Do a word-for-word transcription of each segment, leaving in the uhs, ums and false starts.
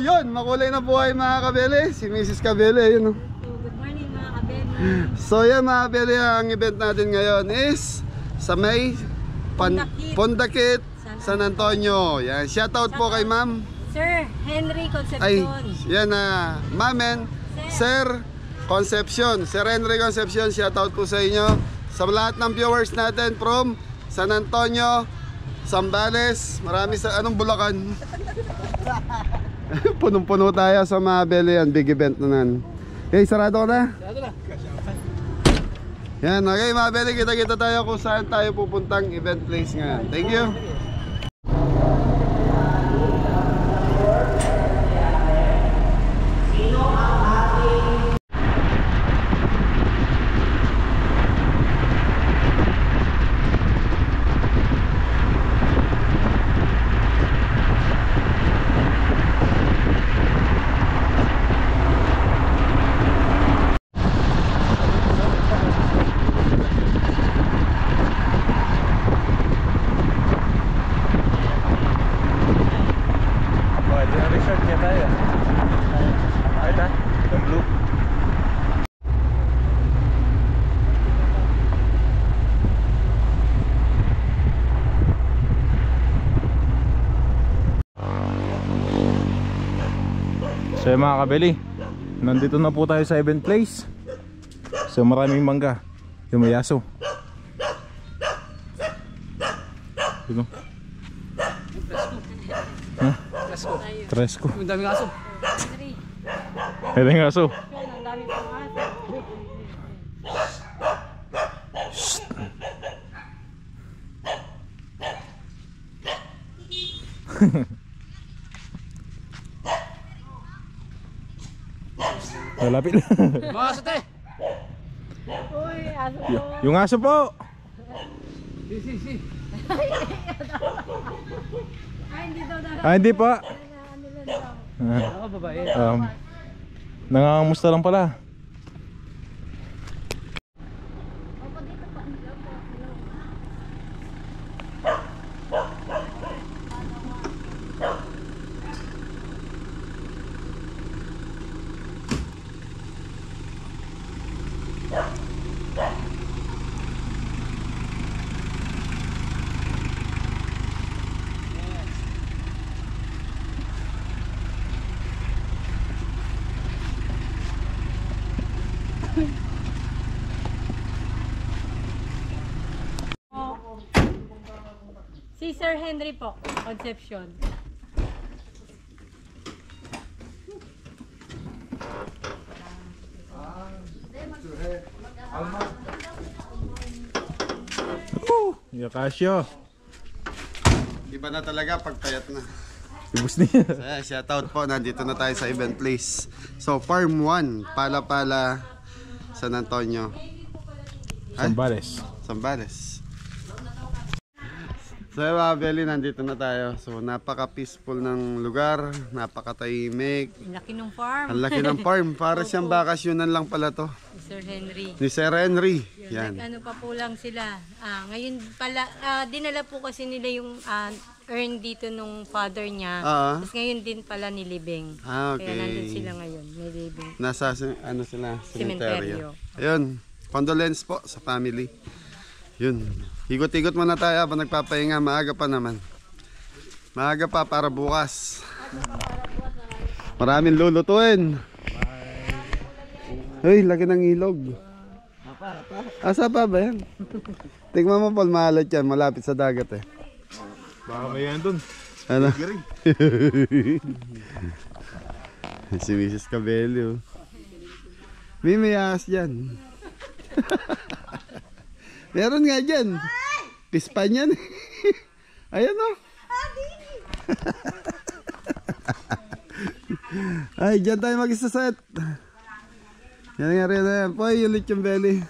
yun, makulay na buhay mga kabeli. Si Missus Kabeli, yun. Good morning mga kabeli. So yan mga kabeli, ang event natin ngayon is sa may Pondakit, Pondakit San Antonio. Yan, shoutout po kay ma'am Sir Henry Concepcion. Ay, yan na, ma'am and Sir Concepcion. Sir Henry Concepcion, shoutout po sa inyo. Sa lahat ng viewers natin from San Antonio, Zambales, marami sa anong Bulacan. Punong-puno tayo sa mga beli yan, big event na nan. Okay, sarado ko na. Sarado na. Yan, okay mga beli, kita-kita tayo kung saan tayo pupuntang event place ngayon. Thank you. So mga kabeli, nandito na po tayo sa event place. So maraming mangga, yung mayaso. Yun o. Huh? Presko. Presko. Ang daming aso. May daming aso. Ang dami pang aso. Malapit. Mga aso te! Uy, aso po. Y- yung aso po. Si, si, si. Ay, hindi daw daw. Ah, hindi pa. Ano lang daw. Ah, Ako babae. um, nangangamusta lang pala. Si Sir Henry po, Concepcion. Uh, Yakasyo. Iba na talaga pagpayat na. Ibus niya. So, yeah, shoutout po, nandito na tayo sa event place. So Farm one, Pala-Pala, San Antonio. Ay? Zambales. Zambales. So mga beli, nandito na tayo. So napaka-peaceful ng lugar, napaka-tahimik. Ang laki ng farm. Ang laki ng farm, para siyang bakasyonan lang pala to. Sir Henry. Ni Sir Henry. Yan. Yan. Ano pa po lang sila. Ah, ngayon pala, ah, dinala po kasi nila yung ah, earn dito nung father niya. Ah. Tapos ngayon din pala nilibing. Ah, okay. Kaya nandun sila ngayon, nilibing. Nasa ano sila, Sementeryo. cemetery. Ayun, condolence po sa family. Yun. Higot-higot muna tayo habang nagpapahinga. Maaga pa naman. Maaga pa para bukas. Maraming lulutuin. Uy, laki ng ilog. Asa pa ba yan? Tingnan mo Paul, maalat yan. Malapit sa dagat eh. Baka may yan dun. Ano? Si Missus Cabelli oh. May mayas dyan. Meron nga dyan. Pispan yan. Ayan o. Ay, dyan tayo mag-isaset. Yan nga rin na yan. Poy, ulit yung belly.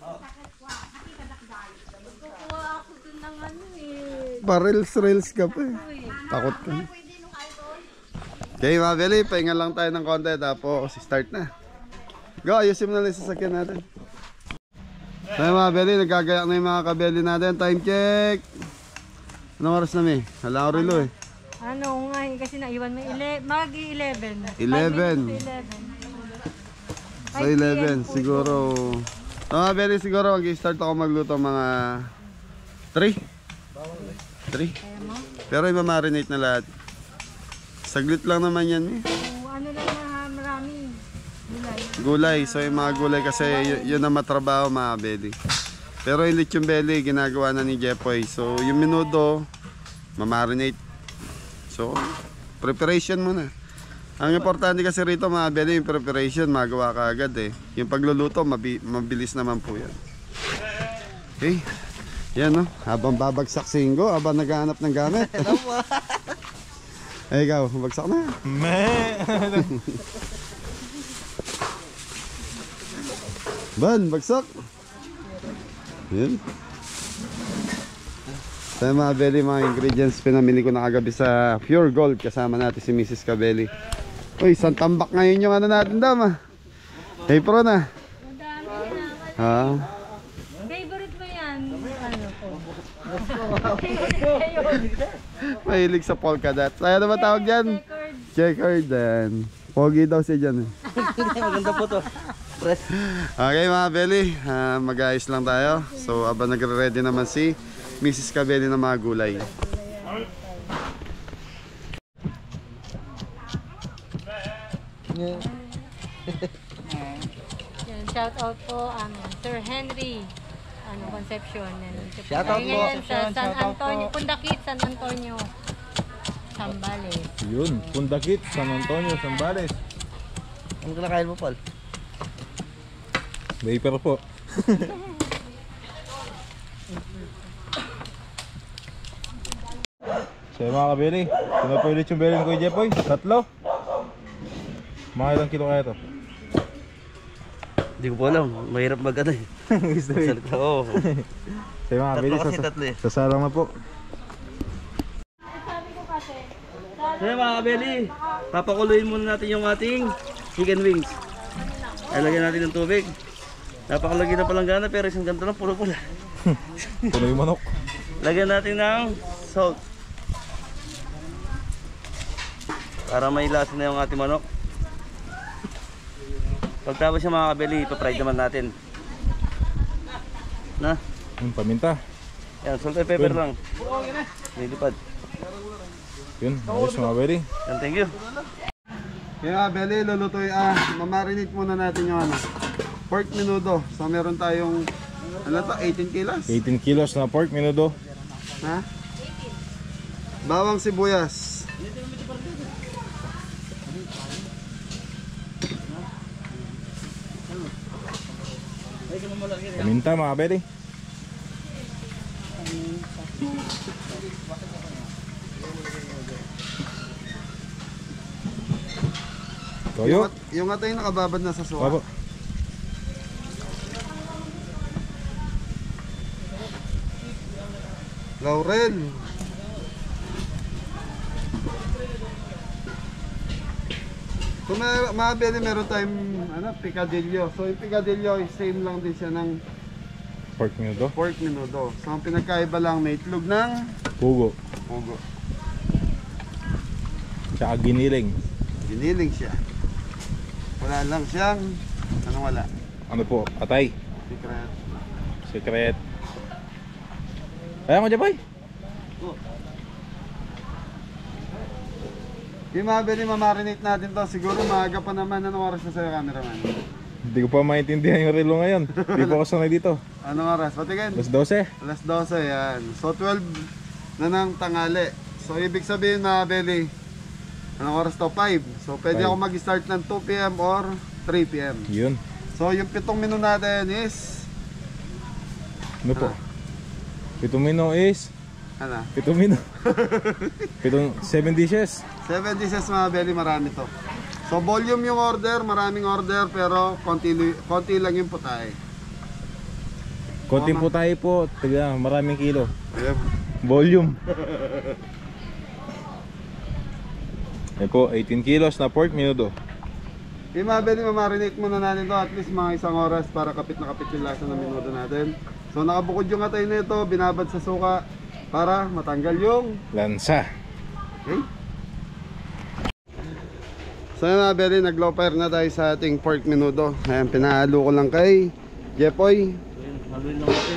Pa-reels-reels ka pa eh. Takot ka. Okay mga belly, pahinga lang tayo ng konti. Tapos start na. Go, ayusin mo na lang yung sasakyan natin. So mga belly, nagkagayak na yung mga kabeli natin. Time check. Anong oras na may? Hala ko rilo eh. Ano nga, eh, kasi naiwan mo, ele- mag-eleven. eleven. eleven. So eleven, siguro. Oh, very siguro mag-start ako magluto mga three. three. Pero i-marinate na lahat. Saglit lang naman yan eh. So, ano lang na marami. Gulay. Gulay. So yung mga gulay kasi y- yun ang matrabaho mga belly. Pero yung lechon belly ginagawa na ni Jepoy. So yung menudo ma-marinate. So preparation muna. Ang importante kasi rito mga belly yung preparation magawa ka agad eh. Yung pagluluto mabi- mabilis naman po yan. Okay. Yan no. Habang babagsak singgo, habang naghahanap ng gamit. Eh ikaw, bagsak na. Ban, bagsak. Yan. So mga belly, mga ingredients pinamili ko na kagabi sa Pure Gold. Kasama natin si Missus Cabelli. Uy, isang tambak ngayon yung ano natin dama. Hey pro na. Ha? Favorite mo yan? Ano po? Mahilig sa polka dots. Ayaw na ba tawag dyan? Checkered. Checkered. Pogi daw siya dyan. Maganda po to. Press. Okay mga belly, uh, mag-ayos lang tayo. So abang nagre-ready naman si Missus Cabelli ng mga gulay. Yan, shout out po ano, Sir Henry ano, Concepcion. Shout out po. Sa San Antonio, Pundakit, San Antonio, Zambales. Yun, Pundakit, San Antonio, Zambales. Ano kinakain mo, Paul? Vapor po. So yung mga kabili, sino po ulit yung beli ni Kuya Jepoy? Tatlo? Mga ilang kilo kaya to? Hindi ko po alam. Mahirap mag-ano eh. Salita, oo. So yung mga kabili, Tatlo kasi tatlo eh. sasalang na po. So yun mga kabeli, papakuluin muna natin yung ating chicken wings. Ay, lagyan natin ng tubig. Napakalagay na palanggana pero isang ganito lang puro pula. Puno yung manok. Lagyan natin ng salt. Para may lasa na yung ating manok. Pagtapos yung mga kabeli, ipapry naman natin. Na? Yung paminta. Yan, salt and pepper lang. Nilipad. Yun, ayos mga kabili. Yan, thank you. Kaya belly, lulutoy, ah, mamarinate muna natin yung ano, pork menudo. So meron tayong, ano to, eighteen kilos? eighteen kilos na pork menudo. Ha? Bawang sibuyas. Paminta mga kabili. Toyo. Yung, yung atay nakababad na sa suka. Babo. Laurel. Kung may, mga belly, meron tayong ano, picadillo. So yung picadillo, same lang din siya ng Pork menudo. pork menudo. So ang pinagkaiba lang, may itlog ng Pugo. pugo. Tsaka giniling. Giniling siya. Wala lang siyang, ano wala? Ano po? Atay. Secret. Secret. Kaya mo Jepoy? Yung mga belly, mamarinate natin to. Siguro maaga pa naman. Anong oras na sa'yo, cameraman? Hindi ko pa maintindihan yung relo ngayon. Hindi po ako sanay dito. Anong oras? Patigin? Alas dose. Alas dose, yan. So twelve na ng tangali. So ibig sabihin mga belly, anong oras to? five. So pwede Five. ako mag-start ng two p m or three p m Yun. So yung pitong menu natin is, Ano po? Pitong mino is ano? Pitong mino. Pitong seven dishes. seven dishes mga belly, marami to. So volume yung order, maraming order, pero konti, konti lang yung putay. Konting po tayo po. Tiga, maraming kilo. Yep. Volume. Yan po, eighteen kilos na pork menudo. Yung mga belly, mamarinate muna natin to at least mga isang oras para kapit na kapit yung lasa ng menudo natin. So nakabukod yung atay nito, binabad sa suka para matanggal yung Lansa. Okay? So yun mga Beli, nag-low fire na tayo sa ating pork menudo. Ayan, pinahalo ko lang kay Jepoy. Ayan, haluin lang natin.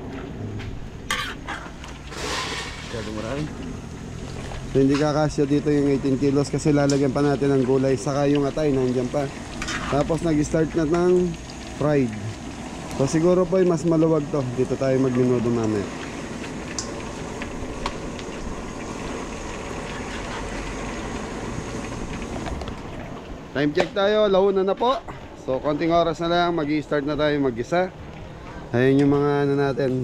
Masyado marami. So hindi kakasya dito yung eighteen kilos kasi lalagyan pa natin ng gulay. Saka yung atay, nandiyan pa. Tapos nag-start na ng fried. So siguro po mas maluwag to. Dito tayo magmenudo mamaya. Time check tayo, launa na po. So konting oras na lang, mag-i-start na tayo mag-isa. Ayun yung mga ano natin,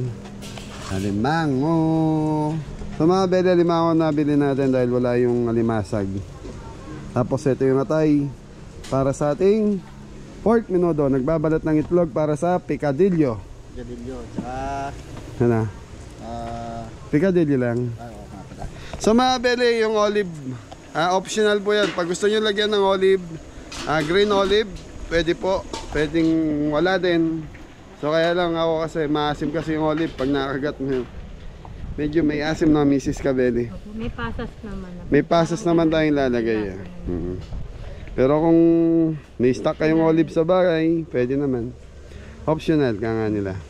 alimango. So mga Beli, alimango nabili natin dahil wala yung alimasag. Tapos ito yung atay para sa ating pork menudo. Nagbabalat ng itlog para sa picadillo. Picadillo, tsaka Ano? ah, Picadillo lang. ay, oo nga pala. So mga Beli, yung olive, ah, optional po yan. Pag gusto nyo lagyan ng olive, ah, green olive, pwede po. Pwedeng wala din. So kaya lang ako kasi maasim kasi yung olive pag nakagat mo. Medyo may asim na misis ka, Beli. Opo, may pasas naman. May pasas naman tayong lalagay. Ah. Mhm. Pero kung may stock kayong olive sa bahay, pwede naman. Optional ka nga nila.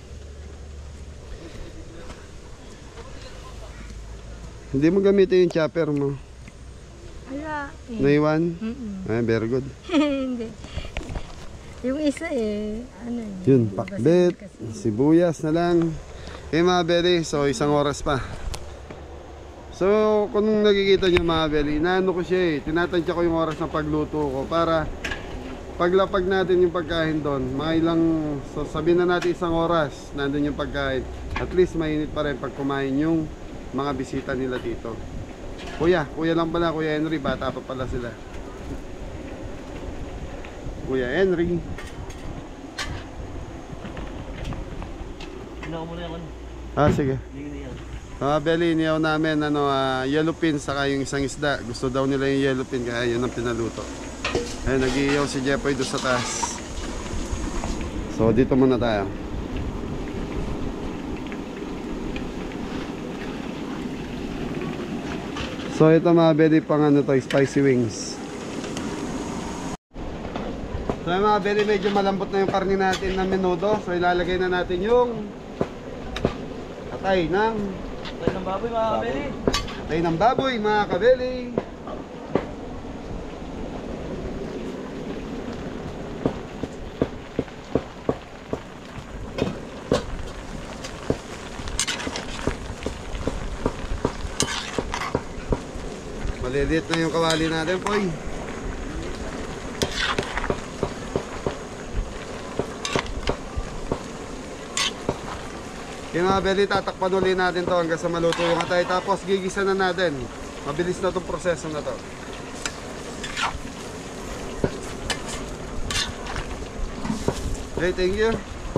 Hindi mo gamitin yung chopper mo. Wala eh. Naiwan? Mm-mm. Ah, very good. Hindi. Yung isa eh, ano yun? Yun, pakbet, sibuyas na lang. Okay mga Beli, so isang oras pa. So kung nakikita nyo mga Beli, inaano ko siya eh, tinatansya ko yung oras ng pagluto ko para paglapag natin yung pagkain doon, mga ilang, so sabihin na natin isang oras, nandun yung pagkain. At least mainit pa rin pag kumain yung mga bisita nila dito. Kuya, kuya lang pala, Kuya Henry, bata pa pala sila. Kuya Henry. Tingnan ko muna yung ano. Ah, sige. Hindi yan. Mga Beli, iniyaw namin ano, uh, yellow pin saka yung isang isda. Gusto daw nila yung yellow pin kaya yun ang pinaluto. Ayun, nag-iiyaw si Jepoy doon sa taas. So dito muna tayo. So ito mga Beli, pang ano to, spicy wings. So mga Beli, medyo malambot na yung karne natin na menudo. So ilalagay na natin yung atay ng Tayo ng baboy mga kabeli. atay ng baboy mga kabeli. Maliliit na yung kawali natin, Poy. Okay mga Beli, tatakpan ulit natin to hanggang sa maluto yung atay. Tapos gigisa na natin. Mabilis na itong proseso na to. Okay, thank you.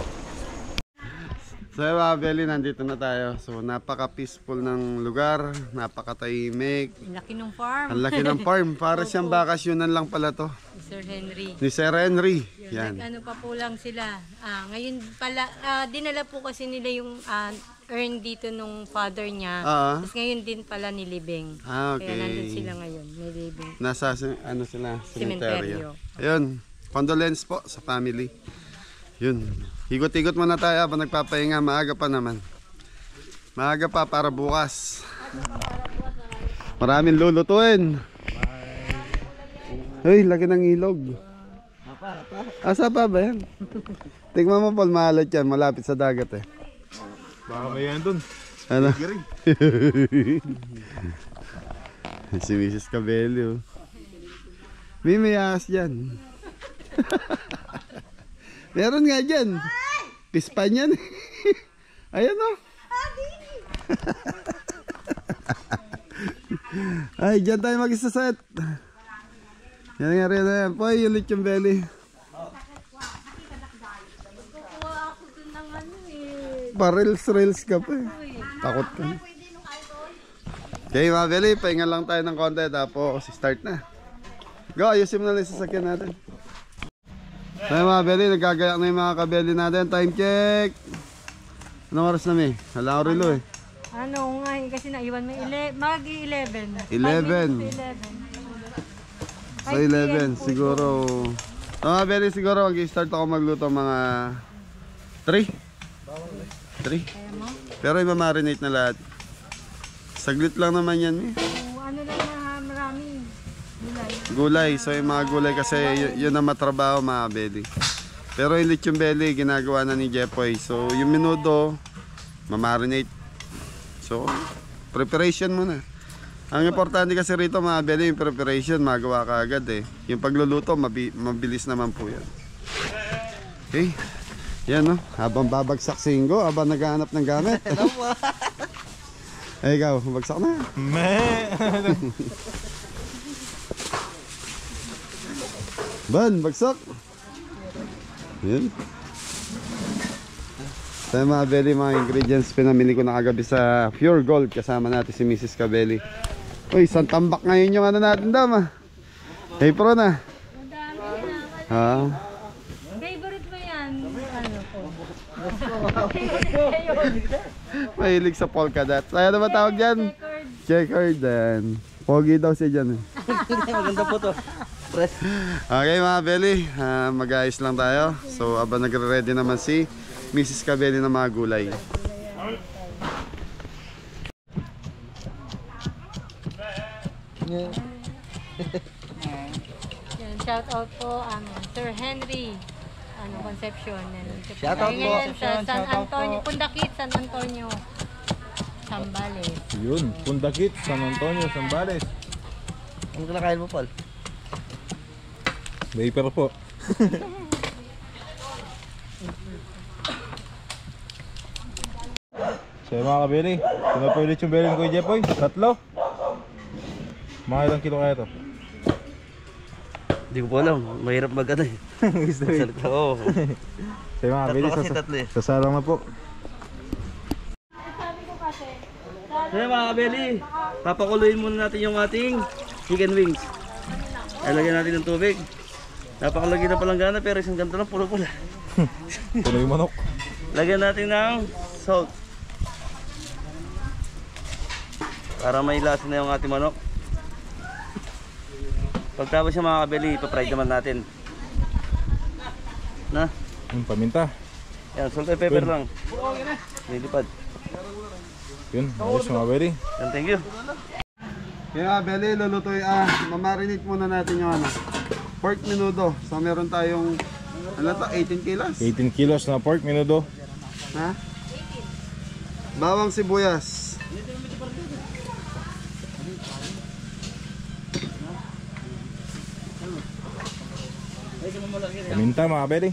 So mga Beli, nandito na tayo. So napaka-peaceful ng lugar, napaka-tahimik. Ang laki ng farm. Ang laki ng farm. Para siyang bakasyonan lang pala to. Sir Henry. Ni Sir Henry. Yan. Nag-ano pa po lang sila. Ah, ngayon pala, ah, dinala po kasi nila yung ah, earn dito nung father niya. Ah. Tapos ngayon din pala nilibing. Ah, okay. Kaya nandun sila ngayon, nilibing. Nasa ano sila, Cementerio. cemetery. Ayun, condolence po sa family. Yun. Higot-higot muna tayo habang nagpapahinga. Maaga pa naman. Maaga pa para bukas. Maraming lulutuin. Uy, laki ng ilog. Asa pa ba yan? Tingnan mo, Paul, maalat yan. Malapit sa dagat eh. Baka may yan dun. Ano? Si Missus Cabello. May mayas dyan. Meron nga dyan. Pispan yan. Ayan o. Ay, dyan tayo mag-isaset. Yan nga rin na yan. Poy, yung lechon belly. Pa-reels-reels ka pa eh. Takot ka. Okay mga belly, pahinga lang tayo ng konti tapos start na. Go, ayusin mo na lang yung sasakyan natin. Tayo mga belly, nagkagayak na yung mga kabeli natin. Time check. Anong oras na may? Hala ko rilo eh. Ano nga, kasi naiwan mo, ele- mag-eleven. eleven. eleven. So eleven, siguro. Mga Beli, siguro mag-start ako magluto mga three. three. Pero i-marinate na lahat. Saglit lang naman yan eh. So, ano lang na marami. Gulay. Gulay, so yung mga gulay kasi y- yun ang matrabaho mga Beli. Pero yung lechon belly, ginagawa na ni Jepoy. So yung menudo, mamarinate. So, preparation muna. Ang importante kasi rito mga Beli, yung preparation, magawa ka agad eh. Yung pagluluto, mabi- mabilis naman po yan. Okay. Yan no, habang babagsak singgo, habang naghahanap ng gamit. Ay ikaw, bagsak na. Ban, bagsak. Yan. Sa mga Beli, mga ingredients pinamili ko na kagabi sa Pure Gold. Kasama natin si Missus Cabelli. Uy, isang tambak ngayon yung ano natin dama. Hey pro na. Ha? Favorite mo yan? Ano po? Mahilig sa polka dot. Kaya na ba tawag dyan? Checkered. Then. Pogi daw siya dyan eh. Maganda po to. Press. Okay mga Beli, uh, mag-ayos lang tayo. So abang nagre-ready naman si Missus Cabelli ng mga gulay. Yan, shout out po um, Sir Henry ano, Concepcion. Shout out po. Ngayon sa San Antonio, Pundakit, San Antonio, Zambales. Yun, Pundakit, San Antonio, Zambales. Ang kinakain mo, Paul? Vapor po. So yung mga kabili, ito na po ulit yung belly ko kay Jepoy. Tatlo. Mga ilang kilo kaya ito? Hindi ko po alam. Mahirap mag-ano eh. Salita ko. So yung mga kabili, Tatlo kasi, tatlo eh. sasalang na po. So yun mga kabeli, papakuluin muna natin yung ating chicken wings. Ilagyan natin ng tubig. Napakalagay na palanggana pero isang ganito lang pula-pula. Puno yung manok. Lagyan natin ng salt. Para may lasa na yung ating manok. Pagtapos yung mga kabeli, ipapry naman natin. Na? Yung paminta. Yan, salt and pepper lang. Lilipad. Yun, ayos mga kabili. Yan, thank you. Kaya Beli, lulutoy, ah, mamarinate muna natin yung ano, pork menudo. So meron tayong, ano to, eighteen kilos? eighteen kilos na pork menudo. Ha? Bawang sibuyas. Paminta mga kabili.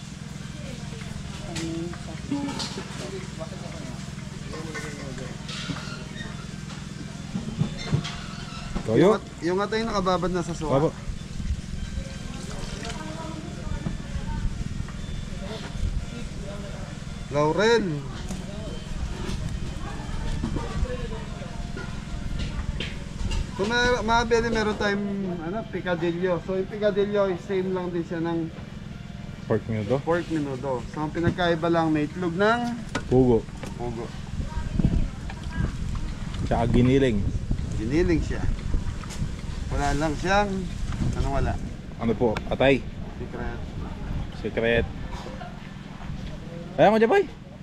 Toyo. Yung, yung atay nakababad na sa suka. Babo. Laurel. Kung may, mga Beli, meron tayong ano, picadillo. So yung picadillo, same lang din siya ng Pork menudo. pork menudo. So ang pinagkaiba lang, may itlog ng Pugo. pugo. Tsaka giniling. Giniling siya. Wala lang siyang, anong wala? Ano po? Atay. Secret. Secret. Ayan ko Jepoy.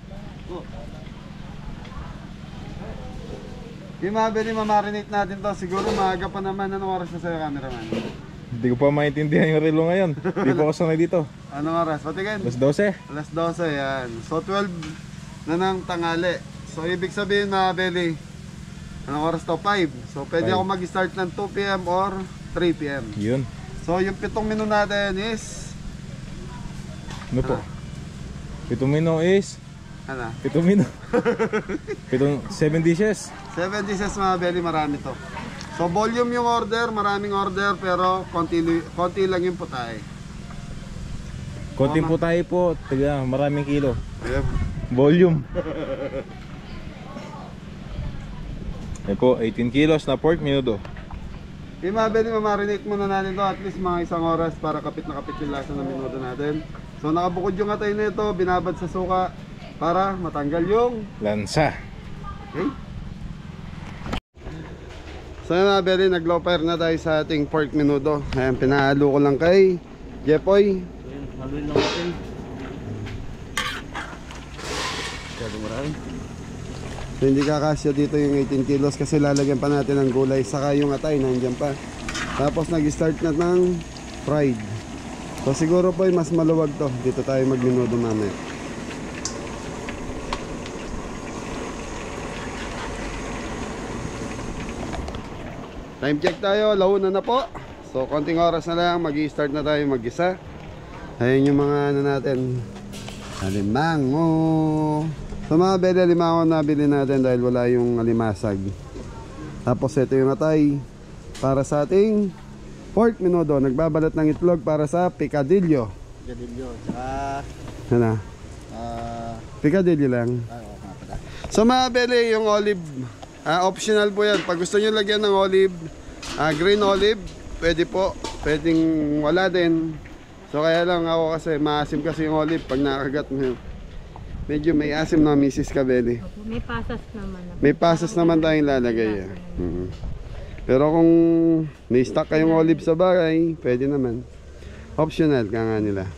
Yung mga Beli, mamarinate natin to. Siguro maaga pa naman. Anong oras na sa'yo, cameraman? Hindi ko pa maintindihan yung relo ngayon. Hindi po ako sanay dito. Anong oras? Patigin? Alas dose. Alas dose, yan. So twelve na ng tanghali. So ibig sabihin mga Beli, anong oras to? five. So pwede Five. ako mag-start ng two p m or three p m Yun. So yung pitong menu natin is, Ano po? Pitong mino is ano? Pitong mino. Pitong seven dishes. seven dishes mga Beli, marami to. So volume yung order, maraming order, pero konti, konti lang yung putay. Konting po tayo po. Taga maraming kilo. Yep. Volume. Yan po, eighteen kilos na pork menudo. Yung mga Beli, mamarinate muna natin to at least mga isang oras para kapit na kapit yung lasa ng minuto natin. So nakabukod yung atay nito, binabad sa suka para matanggal yung Lansa. Okay? So yun mga Beli, nag-low fire na tayo sa ating pork menudo. Ayan, pinahalo ko lang kay Jepoy. So yun, haluin lang natin. Masyado marami. So hindi kakasya dito yung eighteen kilos kasi lalagyan pa natin ng gulay. Saka yung atay, nandiyan pa. Tapos nag-start na ng fried. So siguro po mas maluwag to. Dito tayo magmenudo mamaya. Time check tayo, launa na po. So konting oras na lang, mag-i-start na tayo mag-isa. Ayun yung mga ano natin, alimango. So mga Beli, alimango nabili natin dahil wala yung alimasag. Tapos ito yung atay para sa ating pork menudo. Nagbabalat ng itlog para sa picadillo. Gadilyo, tsaka Ano? ah, Picadillo lang. ay, oo nga pala. So mga Beli, yung olive, ah, optional po yan. Pag gusto nyo lagyan ng olive, ah, green olive, pwede po. Pwedeng wala din. So kaya lang ako kasi maasim kasi yung olive pag nakagat mo. Medyo may asim na misis ka, Beli. Opo, may pasas naman. May pasas naman tayong lalagay. Eh. Mhm. Pero kung may stock kayong olive sa bahay, pwede naman. Optional ka nga nila.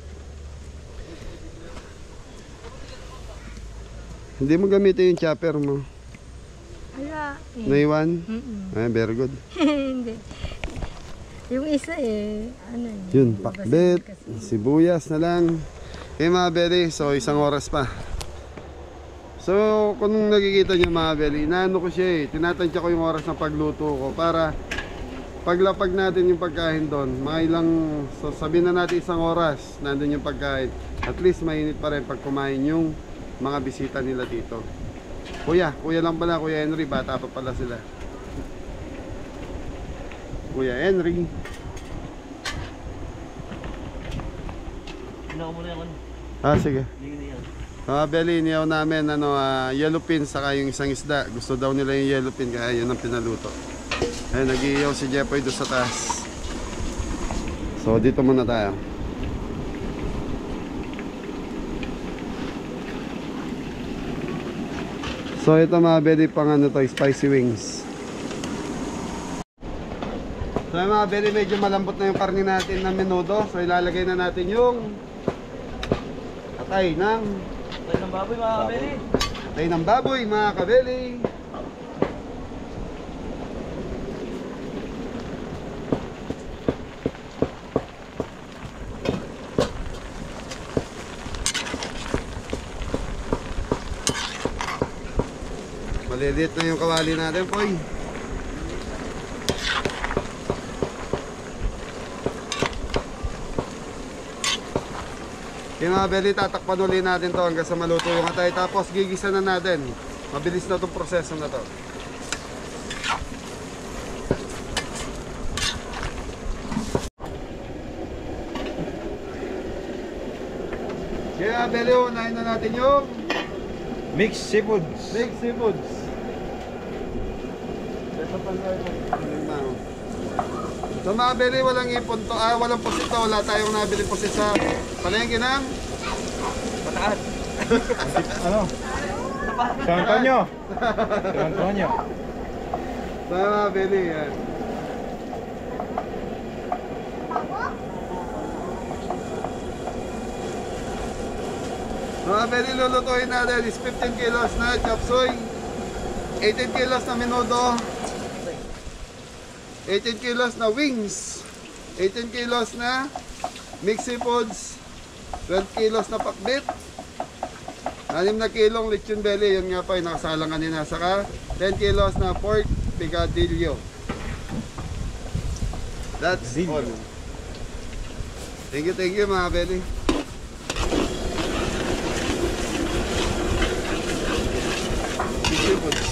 Hindi mo gamitin yung chopper mo. Wala. Eh. Naiwan? Mm-mm. Ay, very good. Hindi. Yung isa eh, ano eh. Yun, pakbet, sibuyas na lang. Okay mga Beli, so isang oras pa. So kung nakikita nyo mga Beli, inaano ko siya eh, tinatansya ko yung oras ng pagluto ko para paglapag natin yung pagkain doon, mga ilang, so sabihin na natin isang oras, nandun yung pagkain. At least mainit pa rin pag kumain yung mga bisita nila dito. Kuya, kuya lang pala, Kuya Henry, bata pa pala sila. Kuya Henry. Hina ko muna yung ano. Ah, sige. Hindi na yan. Mga Beli, iniyaw namin ano, ah, yellow pin saka yung isang isda. Gusto daw nila yung yellow pin kaya yun ang pinaluto. Ayun, nag-iiyaw si Jepoy doon sa taas. So dito muna tayo. So ito mga Beli, pang ano to, spicy wings. So mga Beli, medyo malambot na yung karne natin na menudo. So ilalagay na natin yung atay ng Tayo ng baboy mga kabeli. atay ng baboy mga kabeli. Maliliit na yung kawali natin, Poy. Okay mga Beli, tatakpan ulit natin to hanggang sa maluto yung atay. Tapos gigisa na natin. Mabilis na itong proseso na to. Okay mga Beli, unahin na natin yung Mixed seafoods. Big seafoods. Ito pa na ito. So mga Beli, walang ipon to, ah, walang pusit to. Wala tayong nabili pusit sa palengke ng Pataas. Ano? San Antonio. San Antonio. So mga Beli, yan. Mga Beli, lulutuin natin is fifteen kilos na chop suey, eighteen kilos na menudo, eighteen kilos na wings, eighteen kilos na mixed seafoods, twelve kilos na pakbit, anim na kilong lechon belly, yun nga pa yung nakasalang kanina, saka ten kilos na pork picadillo. That's all. Thank you, thank you mga Beli. Seafoods.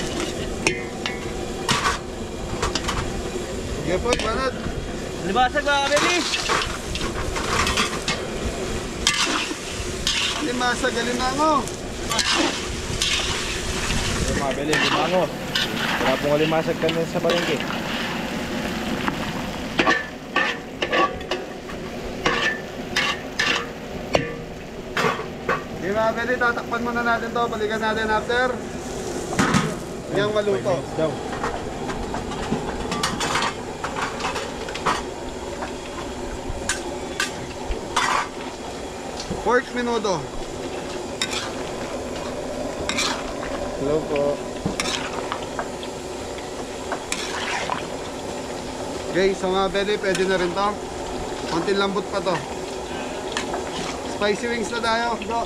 Sige po, banat. Libasag mga kabeli. Limasa, galinango. Yung mga Beli, limango. Wala pong alimasag kami sa palengke. Okay mga Beli, tatakpan muna natin to. Balikan natin after niyang maluto. Daw. Pork menudo. Hello po. Okay, sa mga belly, pwede na rin to. Konting lambot pa to. Spicy wings na tayo, bro.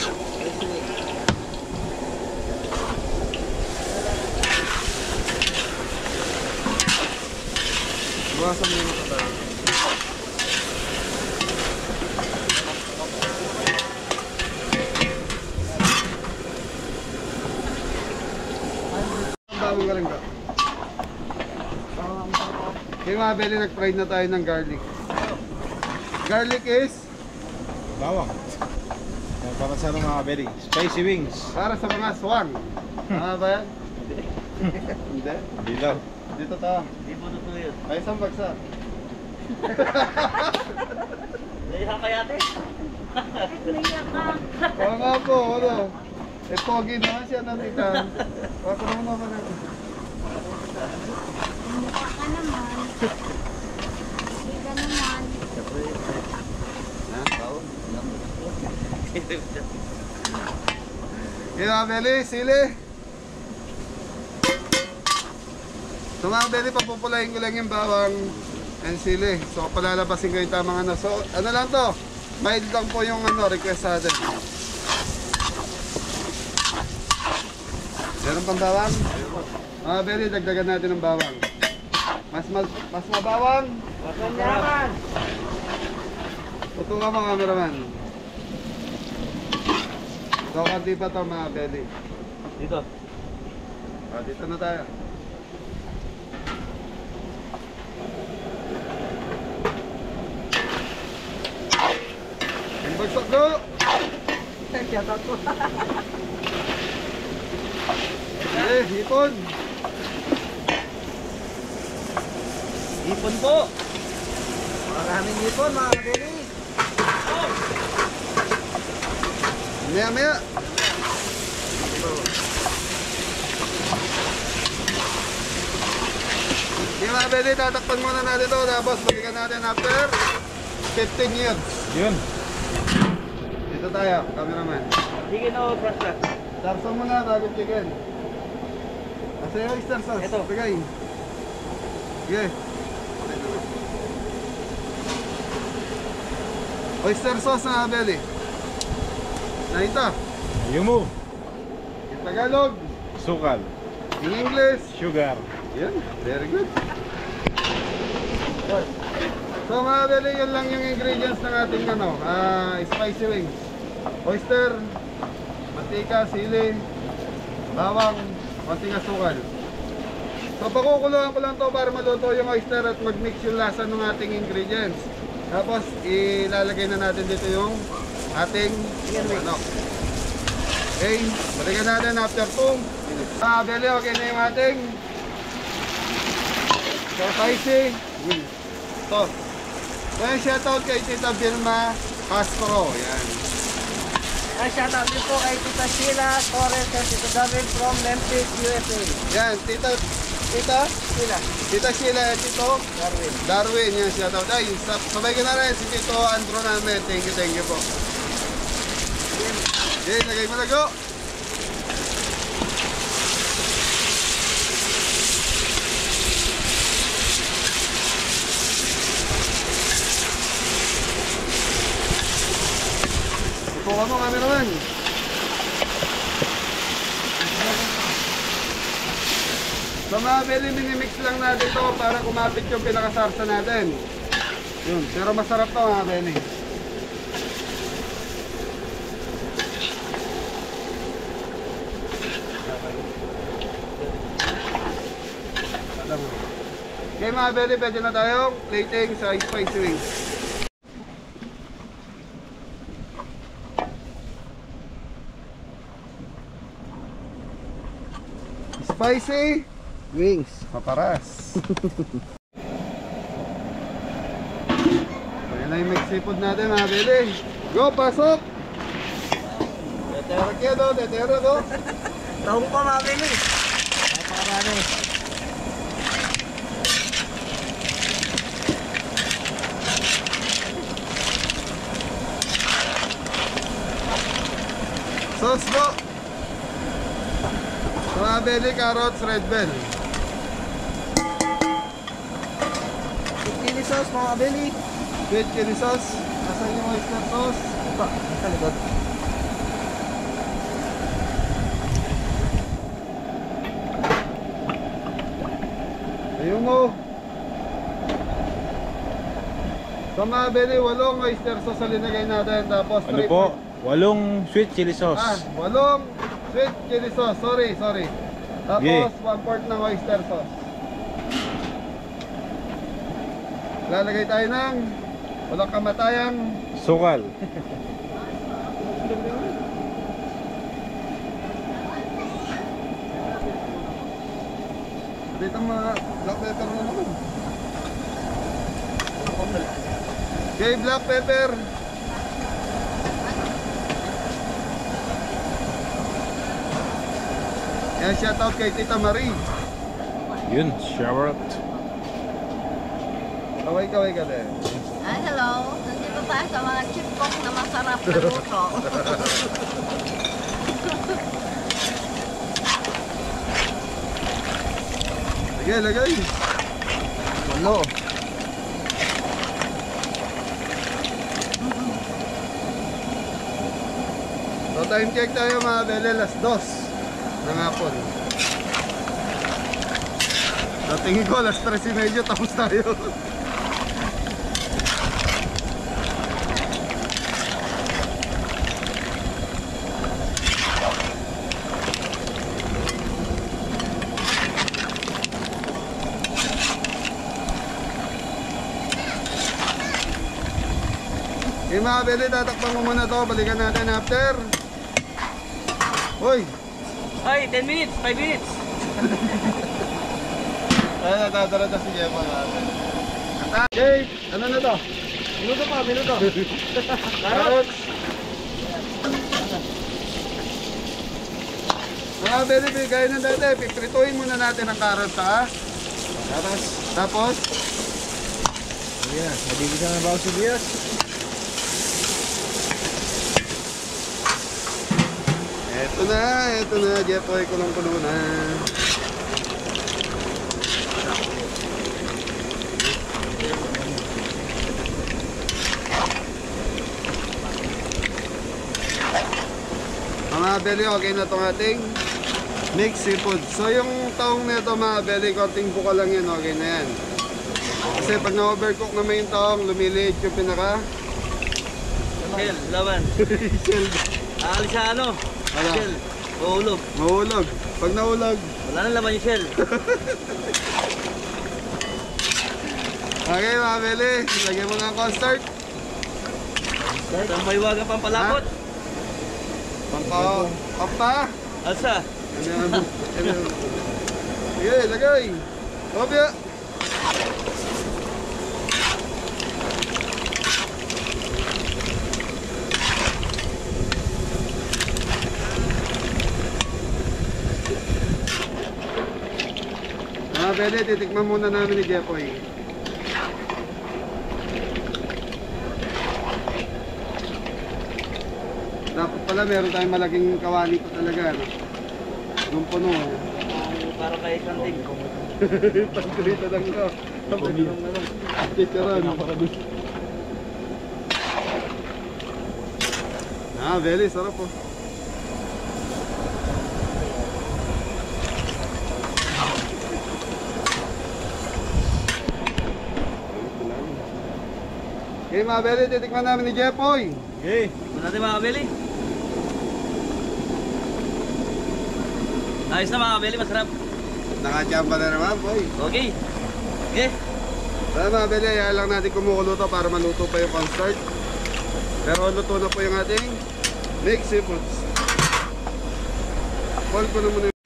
Buwasan mo yung tayo. Ang daming galing ka. Kaya mga belly, nag-fried na tayo ng garlic. Garlic is Bawang. Yan, para sa ano mga berry. Spicy wings. para sa mga swang. Tama ba yan? Hindi. Hindi daw. Dito ta. Hindi po totoo yun. Ay, isang bagsak. Naiha kaya ate? Oo nga po, ano. Eh, pogi naman siya ng tita. Baka naman naman ako. Mukha ka naman. Hindi ka naman. Ha? Okay, mga belly, sili. So mga belly, papupulahin ko lang yung bawang and sili. So palalabasin ko yung tamang ano. So ano lang to, mild lang po yung ano, request sa atin. Meron pang bawang? Mga belly, dagdagan natin ng bawang. Mas mas, mas mabawang. Mas masarap. Tutungan mo, cameraman. So konti pa to mga belly. Dito. Ah, dito na tayo. Ang bagsak ko! Shoutout ko. Eh, hipon! Ipon po. Maraming hipon mga kabili. Maya maya! Yung mga beli, tatakpan muna natin ito. Tapos balikan natin after fifteen years. Yun. Dito tayo, cameraman. Chicken o pasta? Sarson muna bago chicken. Asa yung oyster sauce? Ito. Bigay. Sige. Oyster sauce na belly. Nakita. Ayun mo. Yung Tagalog. Sukal. In English. Sugar. Yan. Very good. So mga belly, yun lang yung ingredients ng ating ano, ah, spicy wings. Oyster, mantika, sili, bawang, konting asukal. So pakukuluan ko lang to para maluto yung oyster at mag-mix yung lasa ng ating ingredients. Tapos ilalagay na natin dito yung ating manok. Okay, balikan natin after two minutes. Ah, belly, okay na yung ating so spicy wings. So, kaya shoutout kay Tita Vilma Castro. Yan. Ay, shoutout din po kay Tita Sheila Torres at Tita David from Memphis, U S A. Yan, Tita Tita Sheila. Tita Sheila at Tito Darwin. Darwin, yan shoutout. Ay, sab- sabay ko na rin si Tito Andrew namin. Thank you, thank you po. Okay, lagay mo na go. Tutukan mo, cameraman. So mga belly, minimix lang natin to para kumapit yung pinakasarsa natin. Yun, pero masarap to mga belly. Okay mga belly, pwede na tayong plating sa spicy wings. Spicy Wings. paparas. Ayan na yung mixed seafood natin mga belly. Go, pasok! Tetero kaya do, tetero do. Tahong pa mga kabili. pare. Sauce po. Mga belly, carrots, red bell. Chili sauce mga kabeli. Sweet chili sauce. Asan yung oyster sauce? Ito, sa likod. Ayun mo. Sa mga belly, walong oyster sauce ang linagay natin. Tapos Ano three po? point- Walong sweet chili sauce. Ah, walong sweet chili sauce. Sorry, sorry. Tapos Yeah. one fourth ng oyster sauce. Lalagay tayo ng walang kamatayang Sukal. dito mga black pepper na naman. Okay, black pepper. Yan, shout out kay Tita Marie. Yun, shower out. Kaway-kaway ka din. Ay, hello. Nandito tayo sa mga chipkok na masarap na luto. Sige, lagay. Walo. So time check tayo mga bele, las dos ng hapon. So tingin ko, las tres y medio, tapos tayo. Okay mga bele, tatakpan mo muna to. Balikan natin after. Hoy! Ay, ten minutes, five minutes. Ay, natadara na si Jeff natin. Okay, ano na to? Minuto pa, minuto. Carrots! Mga bele, bigay na dati. Piprituin muna natin ang carrots ha. Tapos, Tapos, ayan, nabibigyan na ba ako sibuyas? eto na, eto na. Jeff, ay kulong-kulo na. Mga bele, okay na itong ating mixed seafood. So yung taong nito mga bele, konting buka lang yan, okay na yan. Kasi pag na-overcook naman yung taong, lumiliit yung pinaka Shell, laban. shell. Aalis sa ano? Ano? Shell. Uhulog. Mahulog. Pag nahulog, Wala nang laman yung shell. okay mga bele, lagyan mo ng cornstarch. Ang maiwaga pang palakot. Pampa, pampa. Alsa. Ano yan? Ano yan? Sige, lagay. Obya. Mga pwede, titikman muna namin ni Jepoy. Dapat pala meron tayong malaking kawali pa talaga, no? Nung puno. Para kay Sandig. Pagkulita lang ko. Pagkulita lang. Chicharon. Ah, very sarap po. Okay mga Beli, titikman namin ni Jepoy. Okay. Tignan natin mga kabeli. Ayos na mga kabeli, masarap. Nakachamba na naman, boy. Okay. Okay. Tara mga Beli, ayaw lang natin kumukulo to para maluto pa yung cornstarch. Pero luto na po yung ating mixed seafoods. Call ko na muna yung...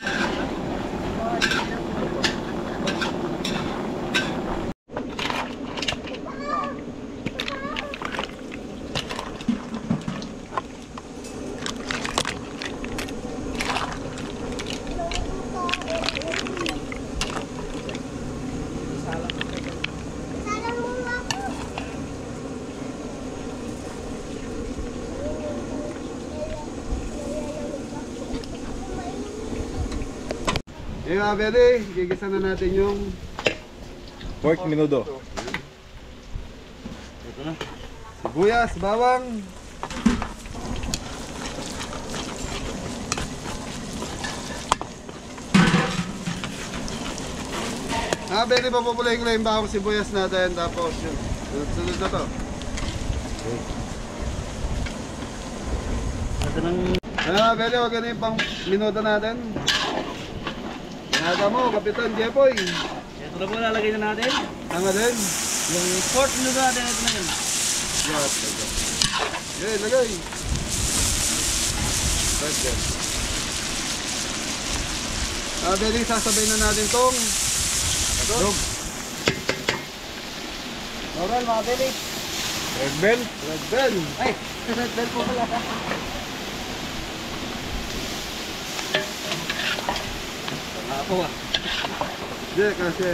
Okay mga beli, gigisa na natin yung Pork minudo. Ito na. sibuyas, bawang. Ah, beli, papupulayin ko lang yung bawang sibuyas natin. Tapos yun, sunod na to. Ito ng... Ah, beli, huwag na yung pang minuto natin. Inaga mo, Kapitan Jepoy. Ito na po lalagay na natin. Tanga din. Yung pork minuto natin, ito na yun. Yes, lagay. Okay, lagay. Lagay. Ah, beli, sasabay na natin tong dog. Laurel, mga beli. Red bell. Red bell. Ay, red bell po pala. Apo ah. Hindi, kasi.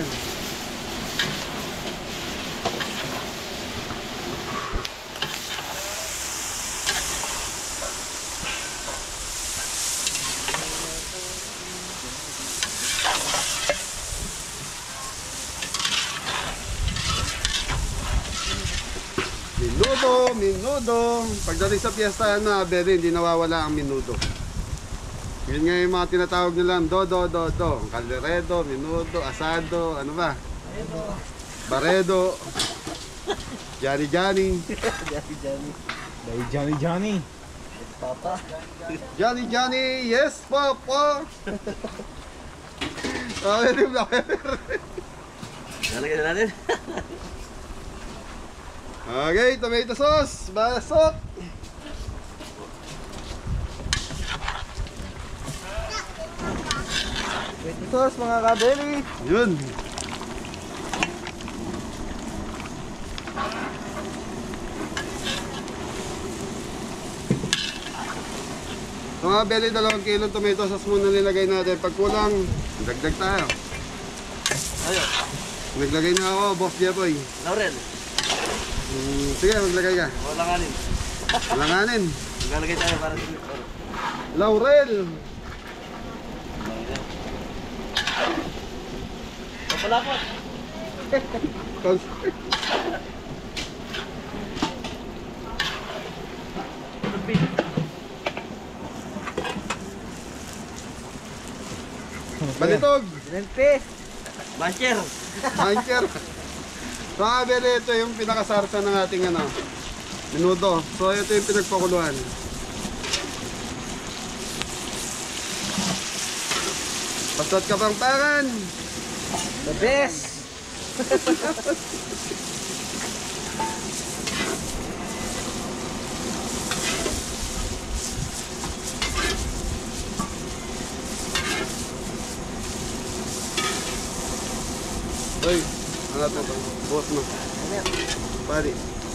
Minudo, minudo. Pagdating sa piyesta na, beri, hindi nawawala ang minudo. Yun nga yung mga tinatawag nilang do, do, do, do. Calderedo, minudo, asado, ano ba? Baredo. Johnny Johnny. Dahil Johnny Johnny. Johnny Johnny, yes, papa. Oh, hindi mo Lalagay na natin. Okay, tomato sauce, basok. Ito sauce, mga kabeli. Yun. So mga beli, dalawang kilong tomato sauce muna nilagay natin. Pag kulang, dagdag tayo. Ayun. Naglagay na ako, Boss Jepoy. Laurel. Hmm, sige, maglagay ka. Wala kanin. Langanin. Maglalagay tayo para sa... Laurel. Papalapot. Cons- Balitog. Lente. Bancher. Anker. So mga beli, ito yung pinakasarsa ng ating ano, minudo. So ito yung pinagpakuluan. Pasat Kapampangan. The best. Uy, ano ito ito? Bukas mo. Pari.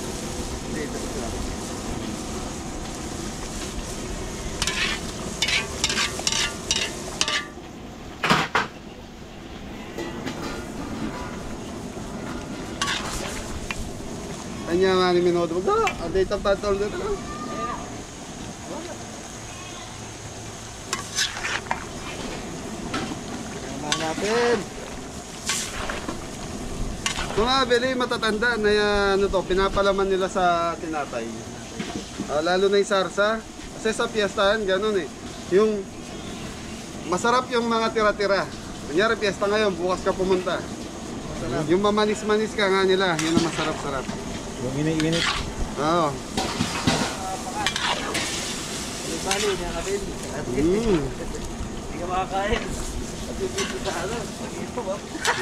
Kanya nga ni minuto. Ba, ang data patol dito. Tama natin. Mga beli matatanda na uh, ano to, pinapalaman nila sa tinapay. Uh, lalo na yung sarsa. Kasi sa piestahan, ganun eh. Yung masarap yung mga tira-tira. Kunyari, piyesta ngayon, bukas ka pumunta. Yung mamanis-manis ka nga nila, yun ang masarap-sarap. Yung init-init. Oo. Bali, niya kapin. Mm. Hindi ka makakain. At yung dito sa ano. Ito ba?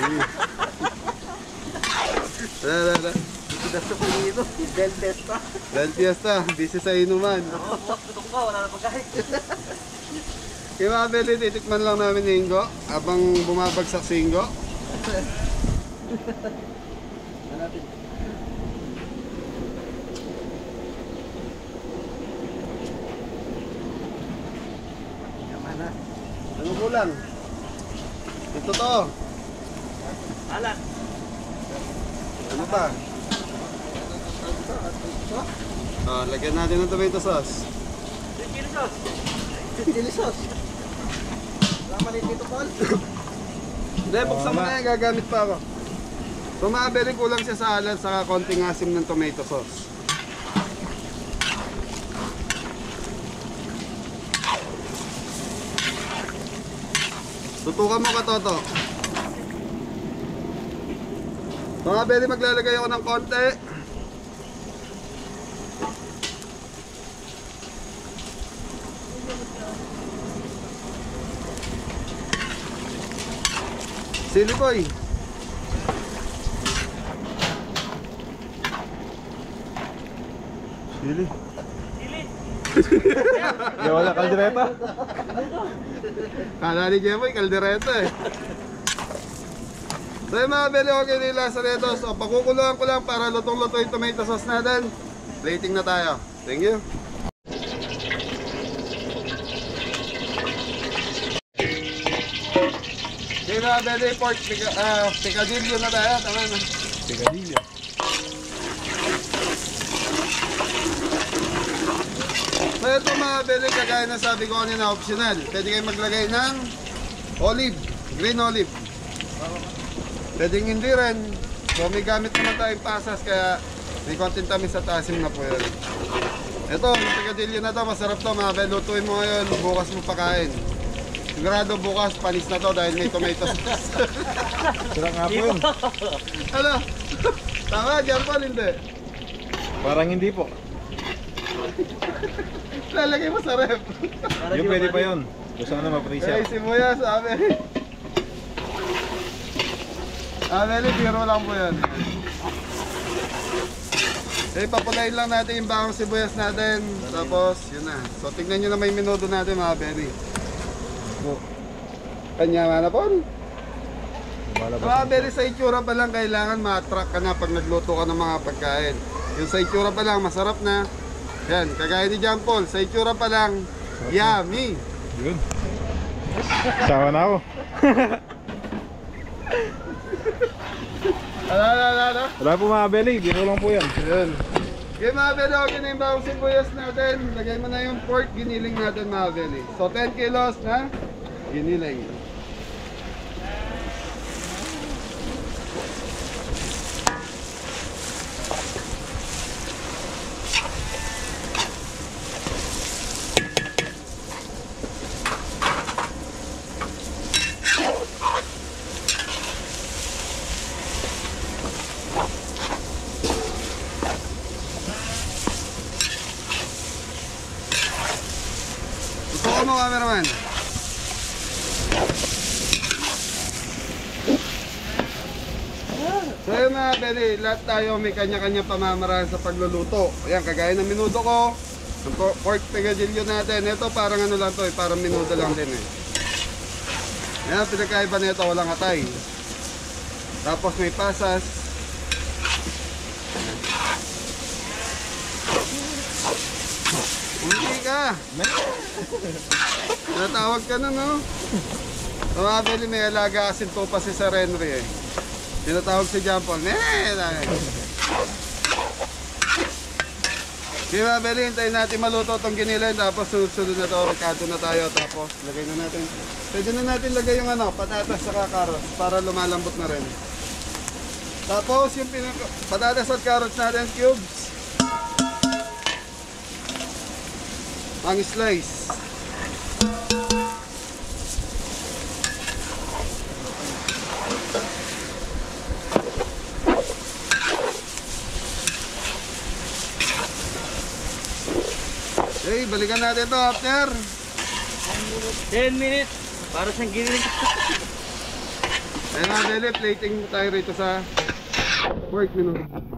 Wala, wala, wala. Dito na sa pinito. Del Testa. Dahil piyesta, busy sa inuman. Tutok ka, wala na pagkain. Kaya mga beli, titikman lang namin ni Ingo habang bumabagsak si Ingo. Ano kulang? Ito to. Alat. Ano pa? Oh, lagyan natin ng tomato sauce. Chili sauce. Chili sauce. Salamat din dito, Paul. Hindi, buksan mo na yan, gagamit pa ako. So mga beli, kulang siya sa alat saka konting asim ng tomato sauce. Tutukan mo ka, Toto. Mga beli, maglalagay ako ng konti. Sili boy. Sili. Yung wala kaldereta. Kala ni Jemoy, kaldereta eh. So yung mga beli, okay na yung lasa nito. So pakukuluan ko lang para lutong-luto yung tomato sauce natin. Plating na tayo. Thank you. Okay mga beli, pork pica, uh, picadillo na tayo. Tama na. Picadillo. So ito mga beli, kagaya na sabi ko kanina, optional. Pwede kayo maglagay ng olive, green olive. Pwedeng hindi rin. So may gamit naman tayong pasas, kaya may konting tamis at asim na po yun. Ito, yung picadillo na to, masarap to mga beli. Lutuin mo ngayon, bukas mo pakain. Sigurado bukas, panis na to dahil may tomato sauce. Sarap nga po yun. Ano? Tama, John Paul, hindi. Parang hindi po. Lalagay mo sa ref. Yung pwede pa yun. Gusto na ma-freeze Ay, siya. sibuyas, sabi. Ameli, biro lang po yan. Eh, papulayin lang natin yung bawang sibuyas natin. Tapos, yun na. So, tignan nyo na may minuto natin mga beli. Kanya nga na po. Mga beli, sa itsura pa lang kailangan ma-attract ka na pag nagluto ka ng mga pagkain. Yung sa itsura pa lang, masarap na. Yan, kagaya ni John Paul, sa itsura pa lang, yummy. Yun. Sawa na ako. Ano, ano, ano, ano? Wala po mga belly, biro lang po yan. Yun. Okay mga beli, okay na yung bawang sibuyas natin. Lagay mo na yung pork, giniling natin mga beli. So ten kilos na giniling. Gusto mo, cameraman? So yun mga beli, lahat tayo may kanya-kanya pamamaraan sa pagluluto. Ayan, kagaya ng minuto ko, ng pork picadillo natin. Ito parang ano lang to eh, parang minuto lang din eh. Ayan, pinagkaiba nito, walang atay. Tapos may pasas. Hindi ka! Natawag ka na, no? So mga beli, may alaga asin to pa si Sir Henry eh. Tinatawag si John Paul. Nee! Okay mga beli, hintayin natin maluto itong giniling. Tapos sunod-sunod na ito, ricado na tayo. Tapos lagay na natin. Pwede na natin lagay yung ano, patatas sa carrots para lumalambot na rin. Tapos yung pinaka patatas at carrots natin, cubes. Ang slice. Okay, balikan natin ito after ten minutes. Para siyang giniling. ayun mga beli, plating tayo rito sa pork menu.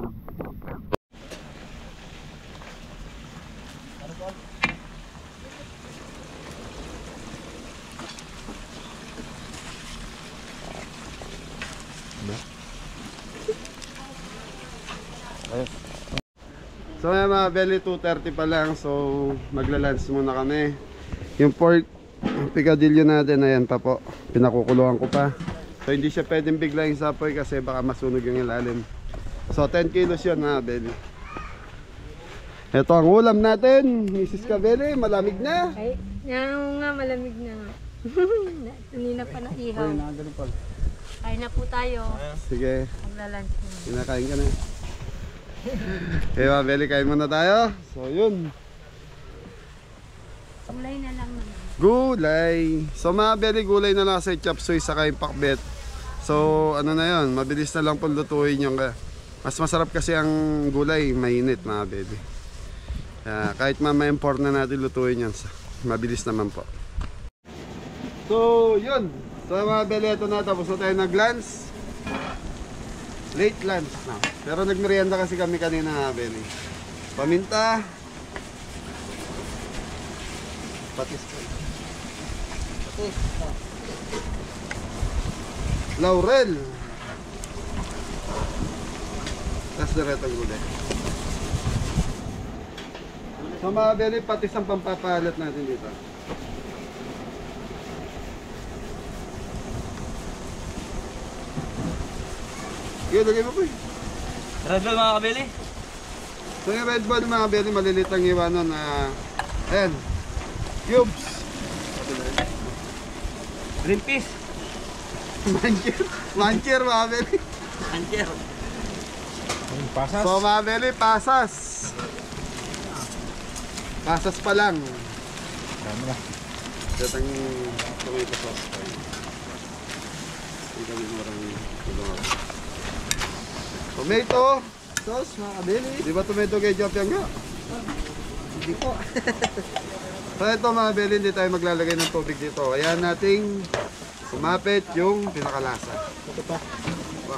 So yan mga beli, two thirty pa lang. So magla-lunch muna kami. Yung pork picadillo natin, ayan pa po. Pinakukuluan ko pa. So hindi siya pwedeng bigla yung sapoy kasi baka masunog yung ilalim. So ten kilos yun mga beli. Ito ang ulam natin, Missus Cabelli, malamig na. Ay, yan nga, malamig na nga. Kanina pa na ihaw. Kain na po tayo. Sige, Maglalunch po. kinakain ka na. Okay mga Beli, kain muna tayo. So yun, Gulay na lang naman. gulay. So mga Beli, gulay na lang sa chop suey saka yung pakbet. So ano na yun, mabilis na lang po lutuin yung kaya. Mas masarap kasi ang gulay, mainit mga Beli. Kaya kahit mamaya import na natin lutuin yan, mabilis naman po. So yun, so mga Beli, ito na, tapos na tayo nag-lunch. Late lunch na. Pero nagmerienda kasi kami kanina mga Beli. Paminta, patis ko. Patis. Laurel. Tapos diretang gulay. So mga Beli, patis ang pampapalat natin dito. Sige, lagay mo po eh. Red Bull mga kabili. So yung Red Bull mga Beli, malilit ang iwan nun na ayan, cubes. Green peas. Mancher. Mancher mga Beli. Ancher. Pasas. So mga Beli, pasas. Pasas pa lang. Dami na. Ito ang tomato sauce. Hindi kami maraming tulungan. Tomato sauce mga Beli. Di ba tomato ketchup yan nga? Hindi po. So ito mga Beli, hindi tayo maglalagay ng tubig dito. Ayan nating sumapit yung pinakalasa. Ito pa. Wow.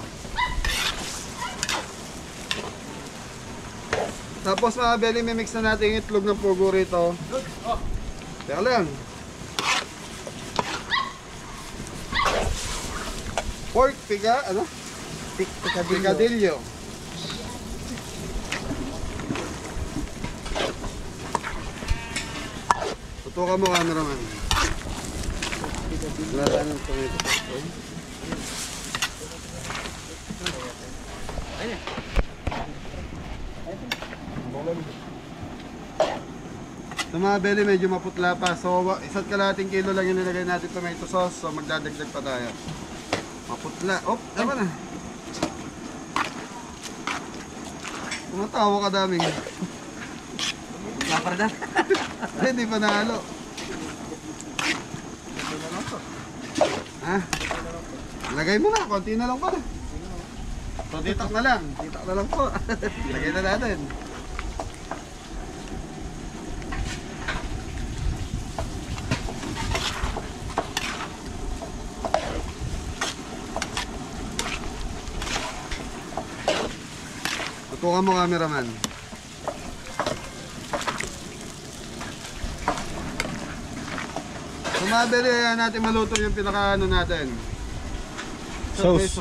Tapos mga Beli, mimix na natin yung itlog ng pugo rito. Teka lang. Pork piga, ano? Picadillo. Tutukan mo cameraman. Wala tayo ng tomato sauce. So mga Beli, medyo maputla pa. So isa't kalahating kilo lang yung nilagay natin tomato sauce. So magdadagdag pa tayo. Maputla. Oh, tama na. Tumatawa ka daming. Lapar na. Ay, hindi pa nahalo. Ha? Lagay mo na, konti na lang pala. So, titak na lang. Titak na lang po. Lagay na natin. Tutukan mo cameraman. So mga Beli, ayan natin maluto yung pinaka ano natin. Sauce.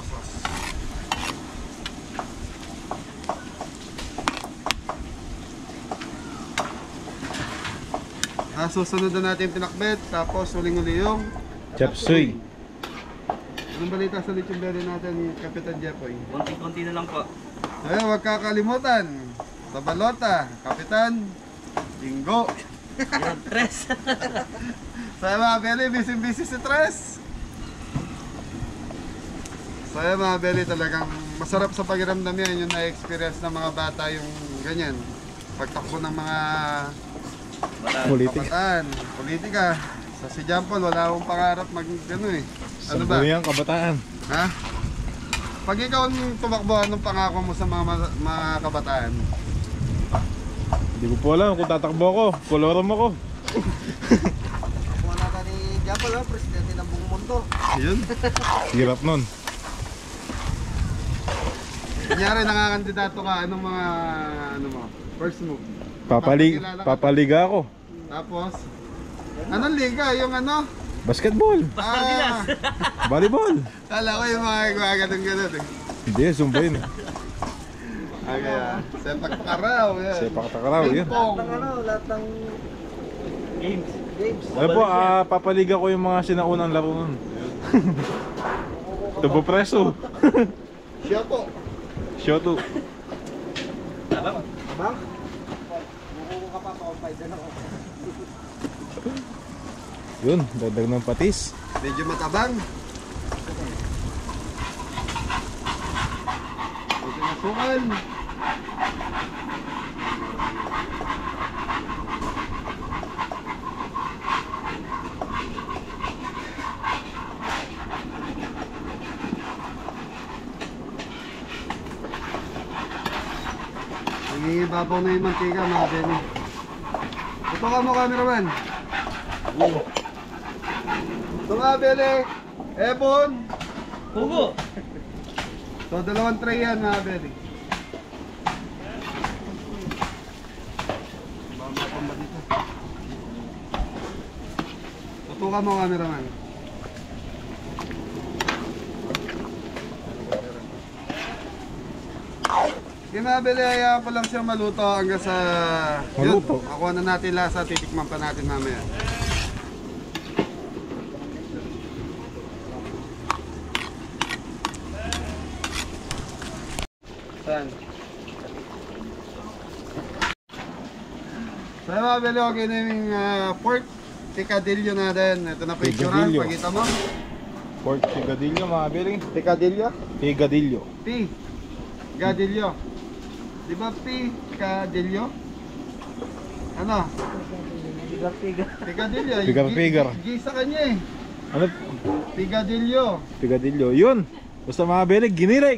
Ah, susunod na natin yung pinakbet, tapos uling-uli yung Chop suey. anong balita sa lechon belly natin, Kapitan Jepoy? Konti-konti na lang po. Ayun, huwag kakalimutan. Sa balota, Kapitan Jingo. Yan, tres. So yung mga Beli, busy-busy si Tres. So yung mga Beli, talagang masarap sa pakiramdam yan. Yung na-experience ng mga bata yung ganyan. Pagtakbo ng mga Politika. kabataan, politika. So si John Paul, wala akong pangarap mag ano eh. Ano ba? Sangguniang kabataan. Ha? Pag ikaw ang tumakbo, anong pangako mo sa mga, mga kabataan? Hindi ko po alam kung tatakbo ako. Kolorom ako. Wala ka ni Japol, oh, presidente ng buong mundo. Yun. Hirap nun. Kunyari nangakandidato ka, anong mga ano mo? First move. Papali Papakilala ka. papaliga ako. Tapos, anong liga? Yung ano? Basketball. Ah, Volleyball. kala ko yung mga gaganon-ganon eh. Hindi, zumba yun. Ah, kaya, sepak takraw. Yan. Sepak takraw, yun. Ping-pong. Lahat ng ano, lahat ng Games. games. Ano po, ah, papaliga ko yung mga sinaunang laro nun. Tubo preso. Siya po. Shoto. Bang? Bukuko ka pa, pa-five na ako. Yun, dadag ng patis. Medyo matabang. Sukal. Nangingibabaw na yung mantika mga Benny. Ito ka mo cameraman. Ito nga Benny. Ebon. Hugo! So dalawang tray yan mga Benny. Mamapang ba dito? Ito ka mo cameraman. Kinabili, hayaan ko lang siya maluto hanggang sa... Maluto? Yun, makuha na natin lasa, titikman pa natin mamaya. Saan? So yung mga bili, okay na yung uh, pork picadillo natin. Ito na po yung kurang, Picadillo. pakita mo. Pork pigadillo mga bili. Picadillo? Pigadillo. P. Gadillo. Di ba P? Gadillo? Ano? Tiga-tiga. Picadillo. Pigar-pigar. G, G sa kanya eh. Ano? Picadillo. Pigadillo. Yun. Basta mga bili, giniring.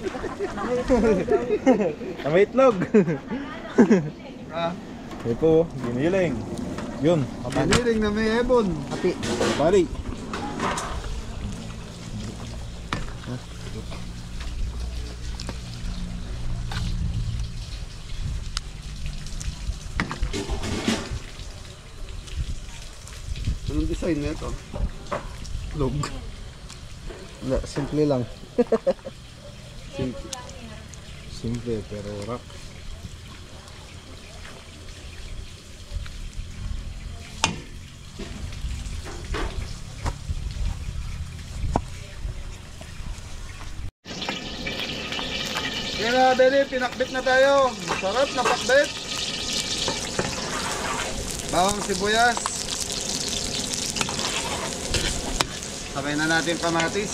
Na may itlog. Ah, Ito po, giniling. Yun. Giniling na may ebon. Pati. Pali. Anong design na ito? Log. Wala, simple lang. Simple. Simple pero rock. Kaya Benny, pinakbit na tayo. Masarap na pakbit. Bawang sibuyas. Sabay na natin kamatis.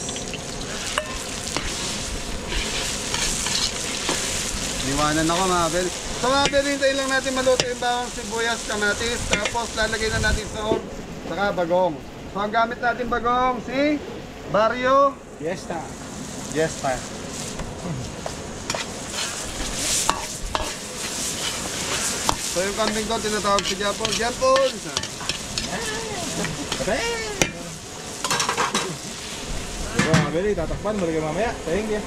Liwanan ako mga Bel. So mga Bel, hintayin lang natin maluto yung bawang sibuyas, kamatis. Tapos lalagay na natin sa saka bagong. So ang gamit natin bagong si Barrio Fiesta. Fiesta. So yung kambing ko tinatawag si Japon. Japon! Ito mga bili, tatakpan. Balik kayo mamaya. Thank you.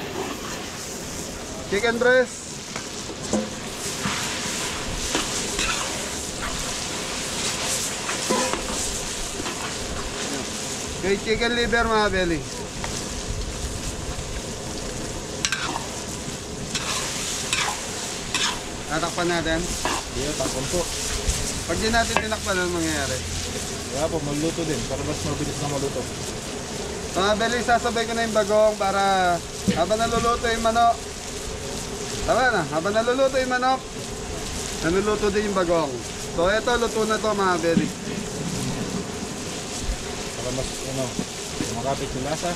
Chicken breast. Okay, chicken liver mga belly. Tatakpan natin. Iya, takpan po. Pag di natin tinakpan, ano mangyayari? Kaya po, maluto din. Para mas mabilis na maluto. Mga belly, sasabay ko na yung bagong para habang naluluto yung manok. Tama na, habang naluluto yung manok, naluluto din yung bagong. So eto, luto na to mga belly. Para mas, ano, makapit yung lasa.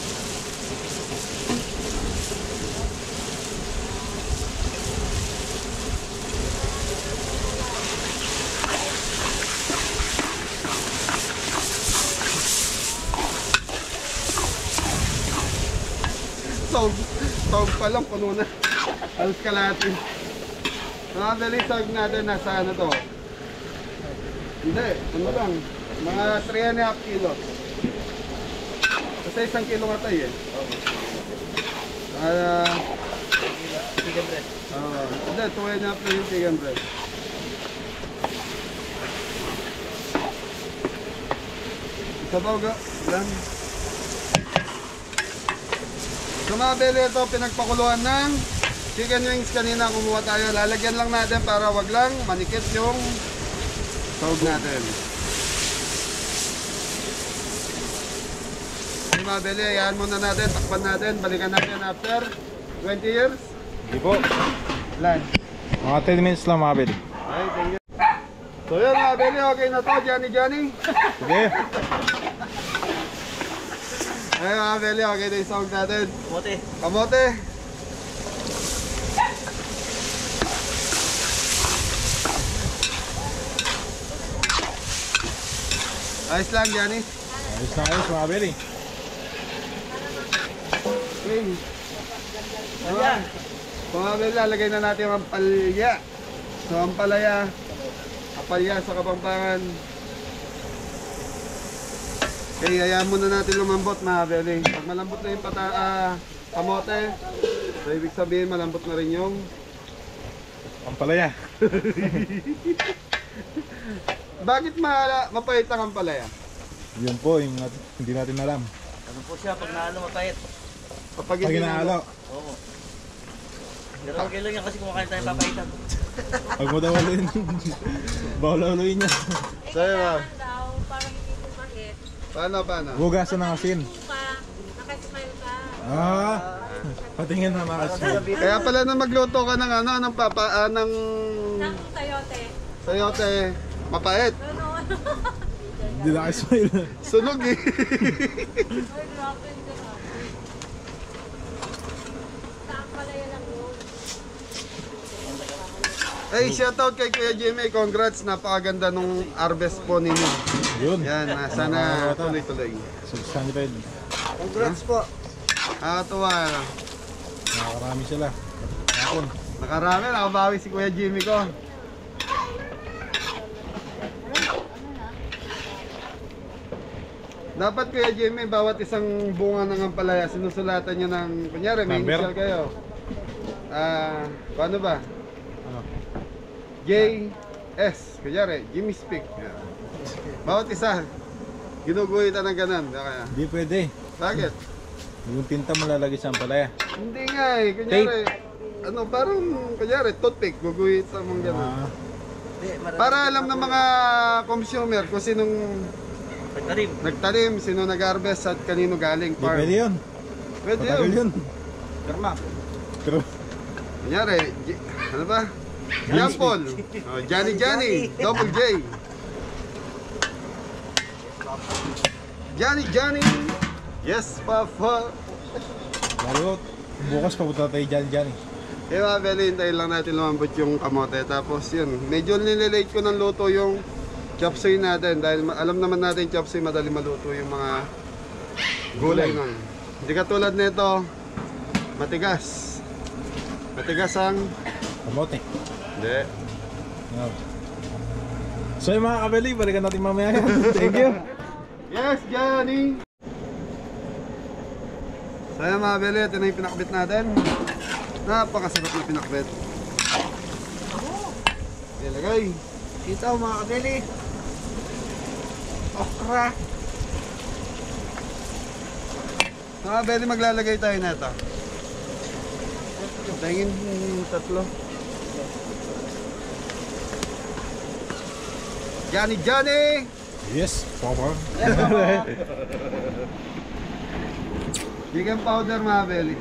Tawag, tawag pa lang, puno na. Alas kalahati. Mga dalisag natin nasa ano to? Hindi, ano lang. Mga three and a half kilos. Kasi isang kilo nga tayo eh. Ah, Chicken breast. uh, hindi, two and a half na yung chicken breast. Sabaw ga, lang. So mga beli, ito pinagpakuluan ng chicken wings kanina kumuha tayo. Lalagyan lang natin para wag lang manikit yung sahog natin. Okay mga beli, ayan muna natin, takpan natin, balikan natin after twenty years. Hindi po. Lan. Mga ten minutes lang mga bili. Ay, thank you. So yun mga beli, okay na to, Johnny Johnny. Sige. Ay mga beli, okay na yung sahog natin. Mote. Kamote. Ayos lang, Johnny. Ayos na ayos mga belly. Okay. Ayan. So mga belly, lalagay na natin ang palya. So ang palaya, apalya sa Kapampangan. Okay, hayaan muna natin lumambot mga belly. Pag malambot na yung pata, ah, kamote, so ibig sabihin malambot na rin yung Ang palaya. bakit ma mapait ang palaya? Yun po, yung nat- hindi natin alam. Ano po siya pag naano mapait? Kapag Pag hindi inaalo, Oo. Pero okay lang yan kasi kumakain tayo papaitan. pag mo daw aluin, bawal aluin niya. Sa'yo ma'am. daw, parang hindi ko makit. Paano, paano? Hugasan ng asin. Pa, nakasmile ka. Ah, patingin na makasin. Kaya pala na magluto ka ng ano, ng papa, ah, ng Nang sayote. sayote, mapait. Ano? Hindi na smile. Sunog eh. Ay, grabe ka. Saan pala yan ang yun? Hey, shoutout kay Kuya Jimmy. Congrats, napakaganda nung harvest po ninyo. Yun. Yan, ah, sana tuloy-tuloy. Substantified. Congrats po. Nakakatuwa. ano. Nakakarami sila. Kapon. Nakarami, nakabawi si Kuya Jimmy ko. Dapat Kuya Jimmy, bawat isang bunga ng ampalaya, sinusulatan nyo ng, kunyari, may Number? initial kayo. Ah, paano ba? Ano? J S, kunyari, Jimmy Speak. Yan. Bawat isa, ginuguhitan ng ganun. Kaya, Hindi pwede. bakit? Yung tinta mo lalagay sa ampalaya. Hindi nga eh, kunyari, ano, parang, kunyari, toothpick, guguhitan mong ganun. Ah, Para alam ng mga consumer kung sinong Pagtalim. nagtanim, sino nag-harvest at kanino galing hindi farm. pwede yun. Pwede Matagal yun. yun. Pero, Kunyari, J- ano ba? Jean Paul, oh, Johnny Johnny, Double J. Johnny Johnny, yes Papa. lalo, bukas papunta tayo dyan dyan. Eh mga Beli, hintayin lang natin lumambot yung kamote. Tapos yun, medyo nililate ko ng luto yung chop suey natin. Dahil ma- alam naman natin chop suey, madali maluto yung mga gulay nun. Hindi katulad nito, matigas. Matigas ang... Kamote. Hindi. No. So yung mga kabeli, balikan natin mamaya yan. Thank you. Yes, Johnny! So yun mga Beli, ito na yung pinakbit natin. Napakasarap na pinakbit. Ilagay. Dito mga kabili. Okra. Mga Beli, maglalagay tayo na ito. Tingin tatlo. Johnny Johnny! Yes, Papa. Chicken powder mga Beli.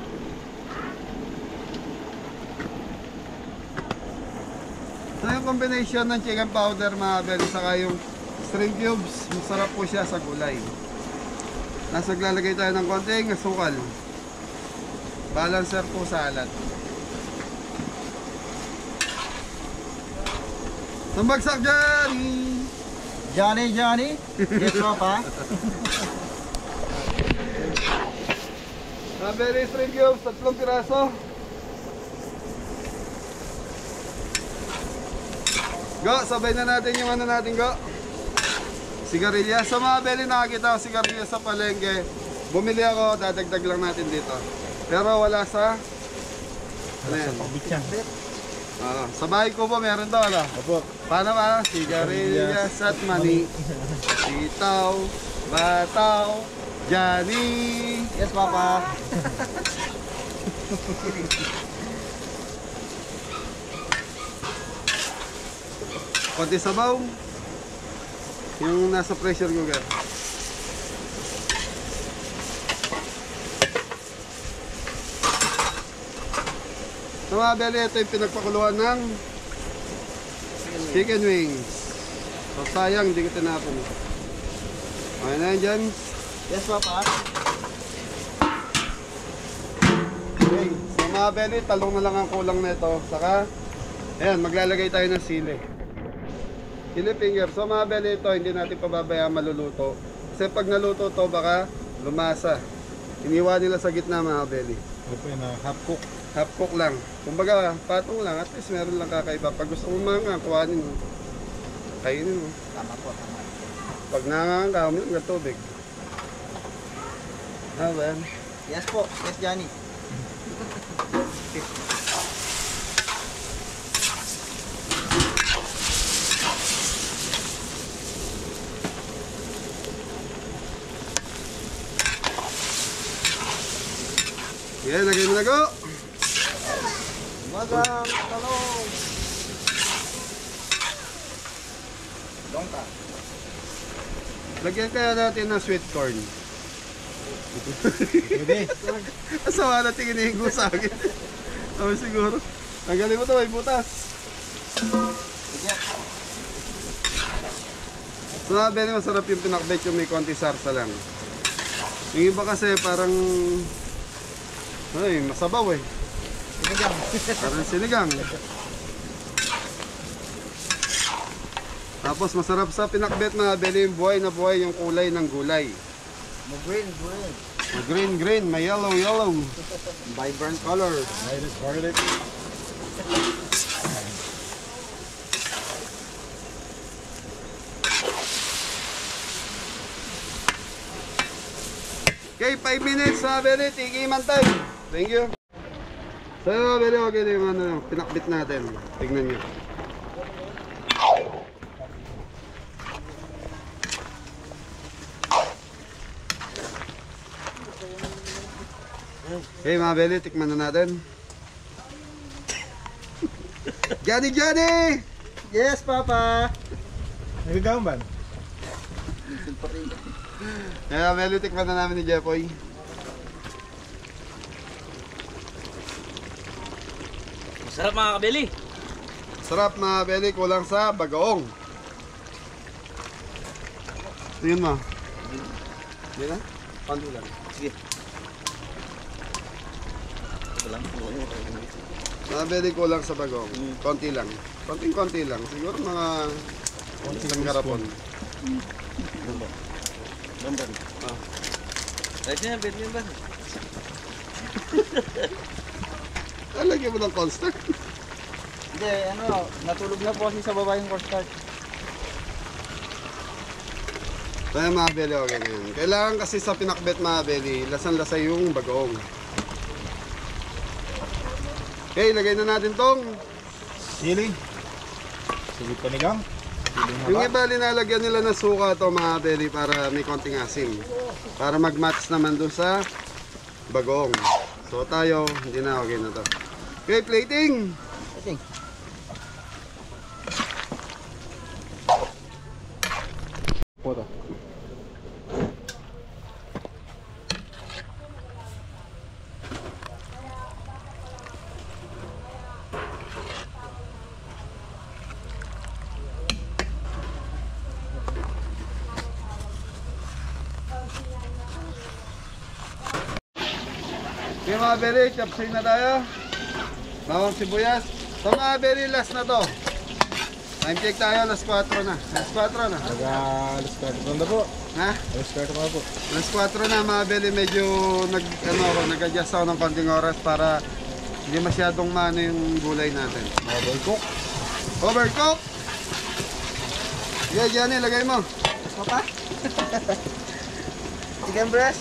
So yung combination ng chicken powder mga Beli saka yung string cubes, masarap po siya sa gulay. Tapos naglalagay tayo ng konting asukal. Balancer po sa alat. Tumbagsak Johnny! Johnny, Johnny. Yes, Papa. Mga Beli string cubes, tatlong piraso. Go, sabay na natin yung ano natin, go. Sigarilyas. Sa mga Beli, nakakita ko sigarilyas sa palengke. Bumili ako, dadagdag lang natin dito. Pero wala sa... Ano yan? Pabityan. Oo, sa bahay ko po meron to, ano? Opo. Paano ba? Sigarilyas at mani. Sitaw, bataw, Johnny. Yes, Papa. Konti sabaw. Yung nasa pressure cooker. So mga Beli, ito yung pinagpakuluan ng chicken wings. So sayang, hindi ko tinapon. Okay na yan dyan. Yes, Papa. Okay. So mga Beli, talong na lang ang kulang nito. Saka, ayan, maglalagay tayo ng sili. chili finger. So mga beli, ito hindi natin pababayaan maluluto. Kasi pag naluto to baka lumasa. Iniwan nila sa gitna mga beli. Ito po yun, uh, half cook. Half cook lang. Kumbaga, patong lang. At least meron lang kakaiba. Pag gusto mo mga, kuhanin mo. Kainin mo. Tama po, tama. Pag nangangang mo ng tubig. Ah, well. Yes po, yes Johnny. Yeah, lagay mo na go. Magang talong. Dongka. Lagyan kaya natin ng sweet corn. Pwede. Asawa na tingin hinihingo sa akin. Sabi siguro. Tanggalin mo to, may butas. So nabi masarap yung pinakbet yung may konti sarsa lang. Yung iba kasi parang ay, masabaw eh. Sinigang. Parang sinigang. Tapos masarap sa pinakbet mga beli yung buhay na buhay yung kulay ng gulay. Green, green. May green, green, may yellow, yellow. Vibrant color. Ay, this garlic. Okay, five minutes mga beli, tikiman time. Thank you. So mga beli, okay na yung ano, pinakbit natin. Tignan nyo. Okay mga beli, tikman na natin. Johnny, Johnny! Yes, Papa. Nagagawin ba? Kaya mga beli, tikman na namin ni Jepoy. Masarap mga kabeli. Sarap mga beli, kulang sa bagoong. Tingin mo. Hindi na? Pando lang. Sige. Ito lang. Mga beli, kulang sa bagoong. Konti lang. Konting-konti lang. Siguro mga isang garapon. Bamban. Ah. Ayos niya, bet niya ba? Lagyan mo ng cornstarch. Hindi, ano, natulog na po kasi sa baba yung cornstarch. Kaya mga beli, okay na yun. Kailangan kasi sa pinakbet mga beli, lasan-lasa yung bagoong. Okay, lagay na natin tong Sili. Sili panigang. Sili yung haba. iba linalagyan nila ng suka to mga beli para may konting asim. Para mag-match naman dun sa bagoong. So tayo, hindi na okay na to. Okay, plating! Plating. Po to. Okay mga beli, chopsuey na tayo. Bawang sibuyas. So mga beli, last na to. Time check tayo, alas kwatro na. alas kwatro na. Naga alas kwatro na po. Ha? Alas kwatro na po. alas kwatro na mga beli, medyo nag, ano, ako, nag-adjust ako ng konting oras para hindi masyadong mano yung gulay natin. Double cook. Overcook! Yeah, Johnny, lagay mo. Yes, Papa. Chicken breast.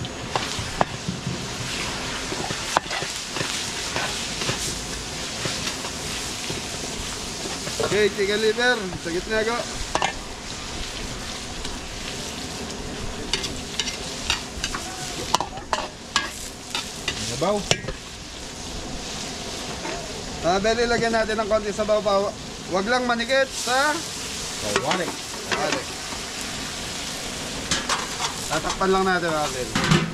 Okay, chicken liver. Sa gitna ko. Nabaw. Mga beli, lagyan natin ng konti sabaw pa. Huwag lang manikit sa Kawali. kawali. Tatakpan lang natin mga beli.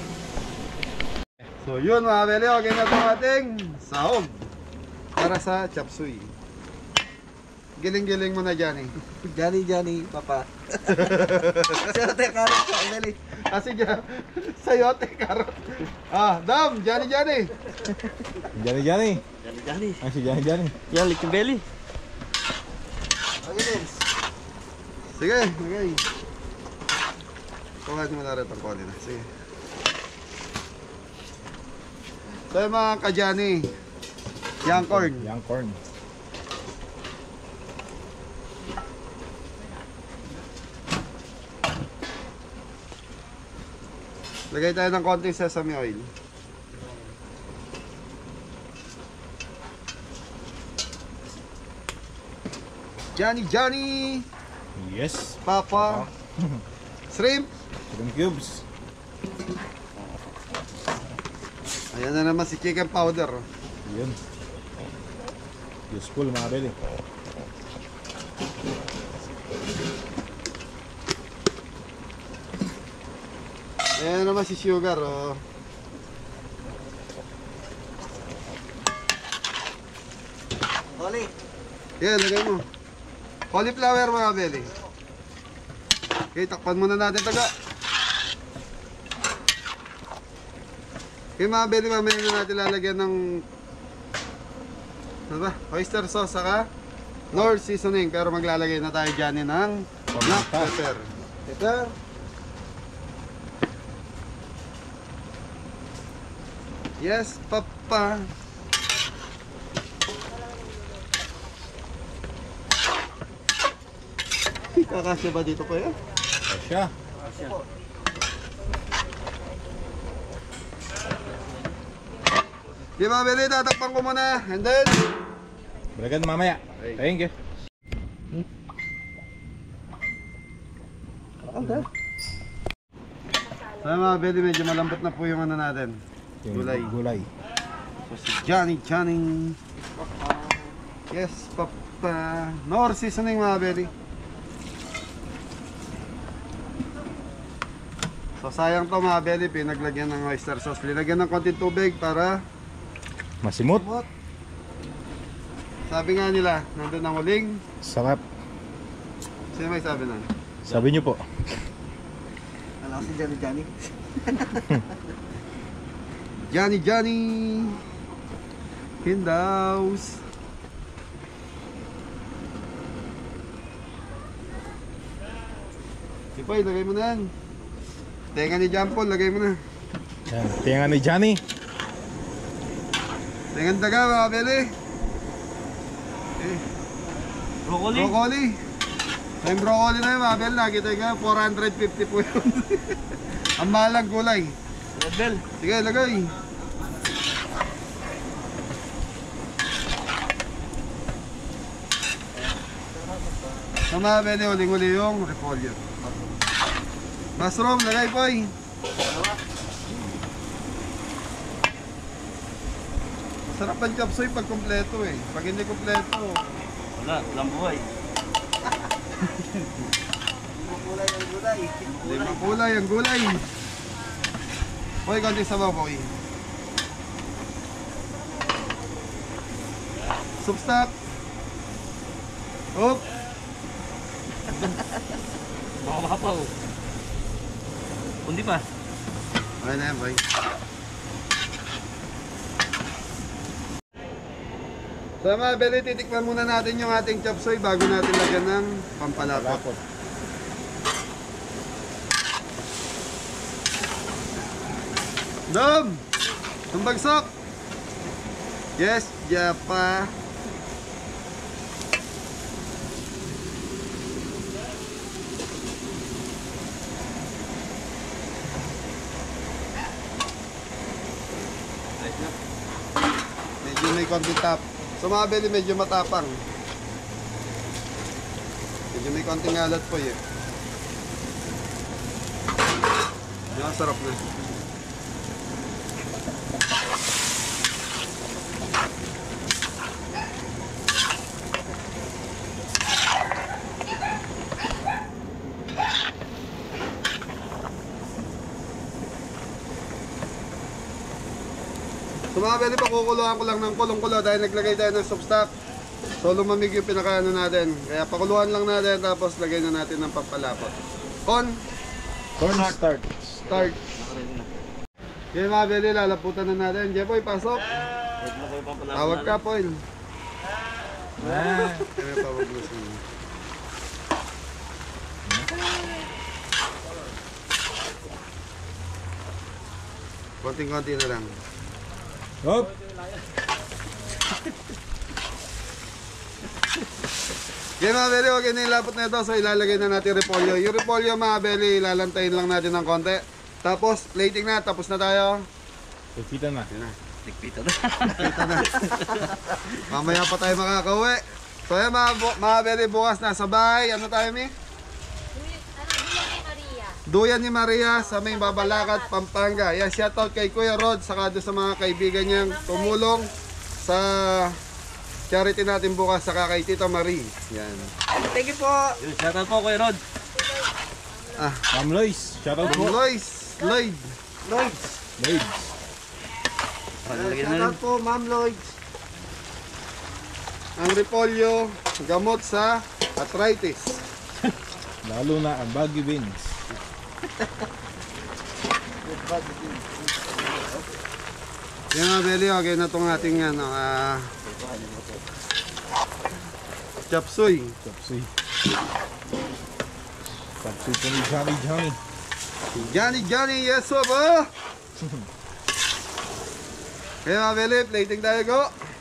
So yun mga beli, okay na itong ating sahog para sa chopsuey. Giling-giling mo na Johnny. Johnny, Johnny, Papa. Sayote karot sa Emily. Kasi dyan, sayote, karot. Ah, Dam, Johnny, Johnny. Johnny Johnny. Jali-jali. Ang si Johnny Johnny. Yan, lick yung belly. Okay, Vince. Sige, okay. Kuhanin mo na rin ang koli na. Sige. So yung mga kadyani, young corn. Young corn. Lagay tayo ng konting sesame oil. Johnny, Johnny! Yes. Papa! Shrimp! Shrimp cubes. Ayan na naman si chicken powder. Yun. Useful mga beli. Ayan na naman si sugar. Oh. Oli. Yan, lagay mo. Cauliflower mga beli. Okay, takpan muna natin taga. Okay mga beli, mamaya na natin lalagyan ng ano ba? Oyster sauce saka Knorr seasoning. Pero maglalagay na tayo dyan ng black pepper. Pepper. Yes, papa. Kakasya ba dito pa yan? Kasya. Di ba, Beli? Tatakpan ko muna. And then, Balikan mamaya. Thank you. okay. So mga Beli, medyo malambot na po yung ano natin. Yung Gulay. Gulay. So si Johnny, Johnny. Yes, papa. Knorr seasoning mga Beli. So sayang to mga Beli, pinaglagyan ng oyster sauce. Linagyan ng konting tubig para Masimot. What? Sabi nga nila, nandun ang huling. Sarap. Sino may sabi nun? Sabi niyo po. Alam ko si Johnny Johnny. Johnny, Johnny. Hindaus. Ipoy, lagay mo na yan. Tenga ni John Paul, lagay mo na. Yan. Tinga ni Johnny. Tenga daga mga Beli. Eh, Broccoli. broccoli. May broccoli na yun mga Beli. Nakita ka, four hundred fifty po yun. Ang mahalang gulay. Red bell. Sige, lagay. Sa mga Beli, huling-huli yung repolyo. Mushroom, lagay po eh. Sarap ang chopsoy pag kompleto eh. Pag hindi kompleto, Wala, walang buhay. Kulay ang gulay. hindi makulay ang gulay. Boy, konti sabaw po eh. Soup stock. Oop. Baka makapaw. Kundi pa. Okay na yan, boy. So mga Beli, titikman muna natin yung ating chopsoy bago natin lagyan ng pampalapot. Dom! Tumbagsak! Yes, Japa! Medyo may konti tap. So mga Beli, medyo matapang. Medyo may konting alat po yun. Yung sarap na. So mga Beli, pakukuluan ko lang ng kulong-kulo dahil naglagay tayo ng soup stock. So lumamig yung pinakaano natin. Kaya pakuluan lang natin tapos lagay na natin ng pampalapot. Con, Corn start. start. Okay mga Beli, lalaputan na natin. Jepoy, pasok. Wait mo kayo pampalapot. Tawag ka, Poil. Ah. Kaya pawag mo siya. Konting-konti na lang. Hop! Okay mga beli, okay na yung lapot na ito. So ilalagay na natin repolyo. Yung repolyo mga beli, ilalantayin lang natin ng konti. Tapos plating na, tapos na tayo. Kita na. Tikpito na. Mamaya pa tayo makakauwi. So yan mga, bu- mga beli, bukas na sa bahay. Ano tayo, Mi? Duyan ni Maria sa may Babalacat, Pampanga. Yan, shoutout kay Kuya Rod, saka doon sa mga kaibigan niyang tumulong sa charity natin bukas, saka kay Tita Marie. Yan. Thank you po. Shoutout po kay Rod. Ah, Ma'am Lois, shoutout po. Lois, Lloyd. Lloyd. Lois. Lagyan na rin. Shoutout po, Ma'am Lloyd. Ang repolyo, gamot sa arthritis. Lalo na ang baggy beans. Yan mga beli, okay na itong ating ano, ah, chop suey. Chopsy. Chopsy po ni Johnny Johnny. Johnny Johnny, yes po po. Kaya mga beli, plating tayo ko.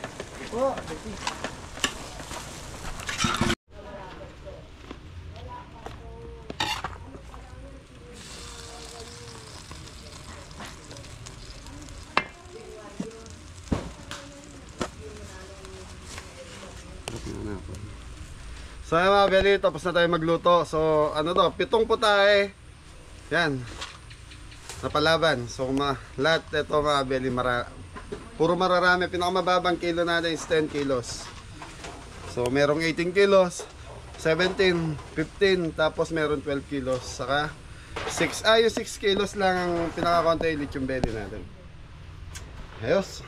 So yan mga beli, tapos na tayo magluto. So ano to, pitong putahe. Yan. Napalaban. So ma lahat ito mga beli, mara, puro mararami. Pinakamababang kilo natin is ten kilos. So merong eighteen kilos, seventeen, fifteen, tapos meron twelve kilos. Saka six, ah, yung six kilos lang ang pinaka-konti lechon belly natin. Ayos.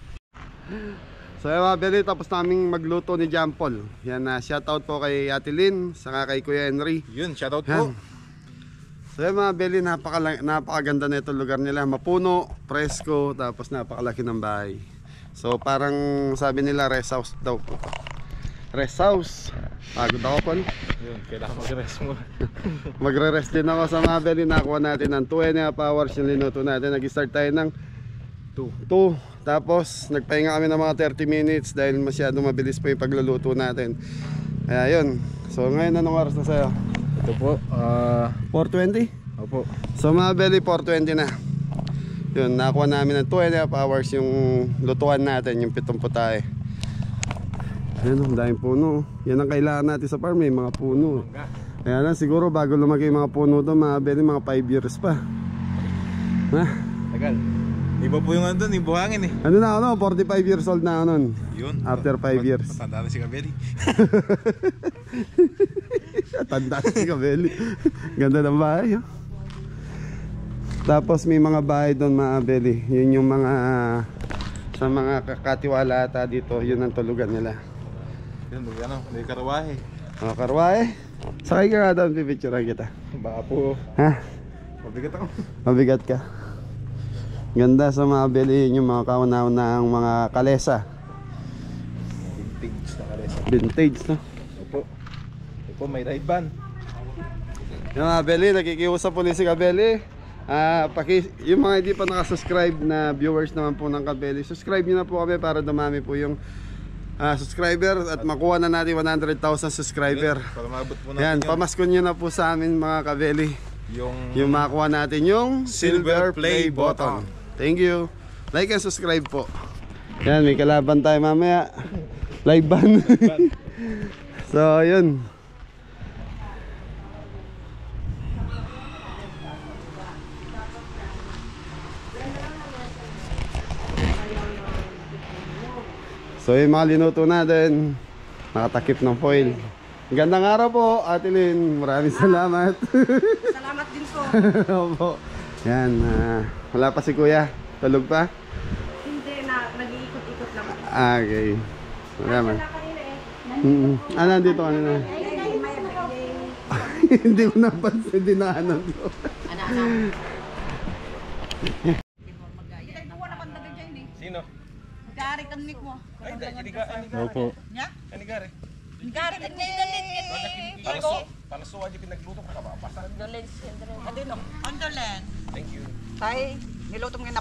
So yung mga beli, tapos naming magluto ni John Paul. Yan na, uh, shoutout po kay Ate Lynn, saka kay Kuya Henry. Yun, shoutout Yan. po. So yung mga beli, napaka, napakaganda na ito lugar nila. Mapuno, presko, tapos napakalaki ng bahay. So parang sabi nila rest house daw po. Rest house. Pagod ako Paul. Yun, kailangan mag-rest mo. Magre-rest din ako sa mga beli. Nakuha natin ng two and a half hours yung linuto natin. Nag-start tayo ng two. Tapos nagpahinga kami ng mga thirty minutes dahil masyadong mabilis pa yung pagluluto natin. Kaya yun. So ngayon anong oras na sa'yo? Ito po, ah, four twenty? opo. So mga belly, four twenty na. Yun, nakuha namin ng two and a half hours yung lutuan natin, yung pitong putahe. Ayun, ang daming puno. Yan ang kailangan natin sa farm, may mga puno. Kaya lang siguro bago lumaki yung mga puno to, mga belly, mga five years pa. Ha? Tagal. Iba po yung andun, yung buhangin eh. Ano na ako no? forty-five years old na ako nun. Yun. After five years. Matanda na si Kabeli. Tanda si Kabeli. Ganda ng bahay. Oh. Tapos may mga bahay doon mga Kabeli. Yun yung mga sa mga kakatiwala ata dito. Yun ang tulugan nila. Yun, may ano, may karawahe. Mga karwahe. Sakay ka nga doon, pipicturean kita. Baka po, Ha? mabigat ako. Mabigat ka. Ganda sa mga Kabeli. Yung mga kauna-una ang mga kalesa. Vintage na kalesa. Vintage no? Opo. Opo, may ride van. Yung mga Kabeli, nakikiusap po si Kabeli. Ah, paki, yung mga hindi pa nakasubscribe na viewers naman po ng Kabeli, subscribe nyo na po kami para dumami po yung ah, subscriber at makuha na natin one hundred thousand subscriber. Para maabot po natin Yan, yan. pamaskon nyo na po sa amin mga Kabeli. Yung, Yung makuha natin yung silver Silver play play button. button. Thank you. Like and subscribe po. Yan, may kalaban tayo mamaya. Live ban. So, yun. So yung mga linuto natin, nakatakip ng foil. Gandang araw po, Ate Lynn. Maraming salamat. Salamat din po. Opo. Yan, ah, wala pa si Kuya. Tulog pa? Hindi na, nag-iikot-ikot lang. Ah, okay. Salamat. Kanina eh. Mm -mm. Ah, nandito ka na. Hindi ko napansin, dinaanan ko. Sino? Gari kan mic mo. Ay, hindi ka. Ya? Ani gari. Garden ni Palso, palso aja pinagluto ko ba? Basta. Ondolen. Thank you. Tay, niluto mo na.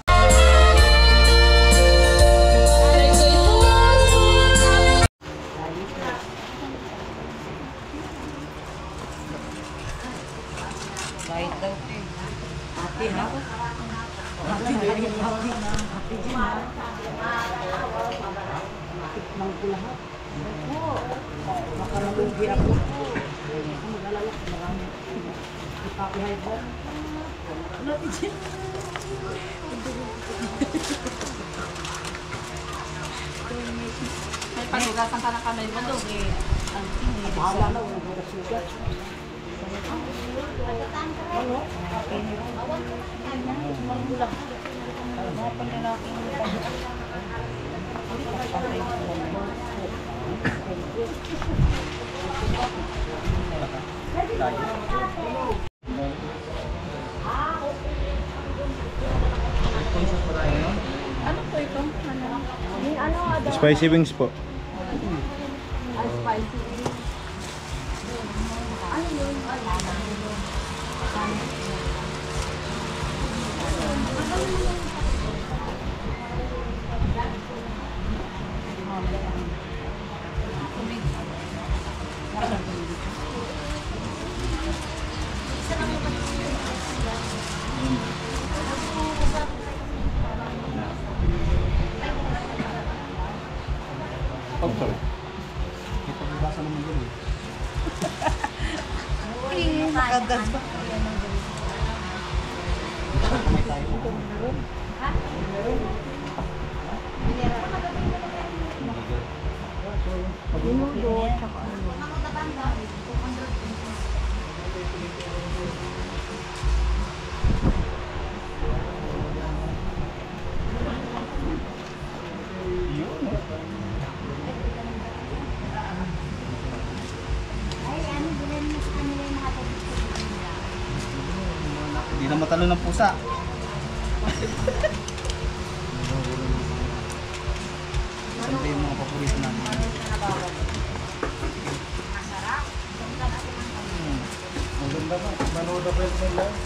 Kahit daw eh. Ate ha? Ate ha? Ate ha? Tikman ko lahat. Makaralugi ako. Mag-alala ko marami. Ipakuhay ko. Ano ate dyan? May panugasan ka na kamay mo doon eh. Bahala na, wala na sugat. Ano? Mga panlalaking ano po ito? Ano? Spicy wings po. Ah, spicy. Ano yun? Oh, sorry. Nakagad ba? Minudo, tsaka ano. Hindi na matalo ng pusa. Siyempre yung mga paborito namin. Maganda ba? Manood na pwede mo lang?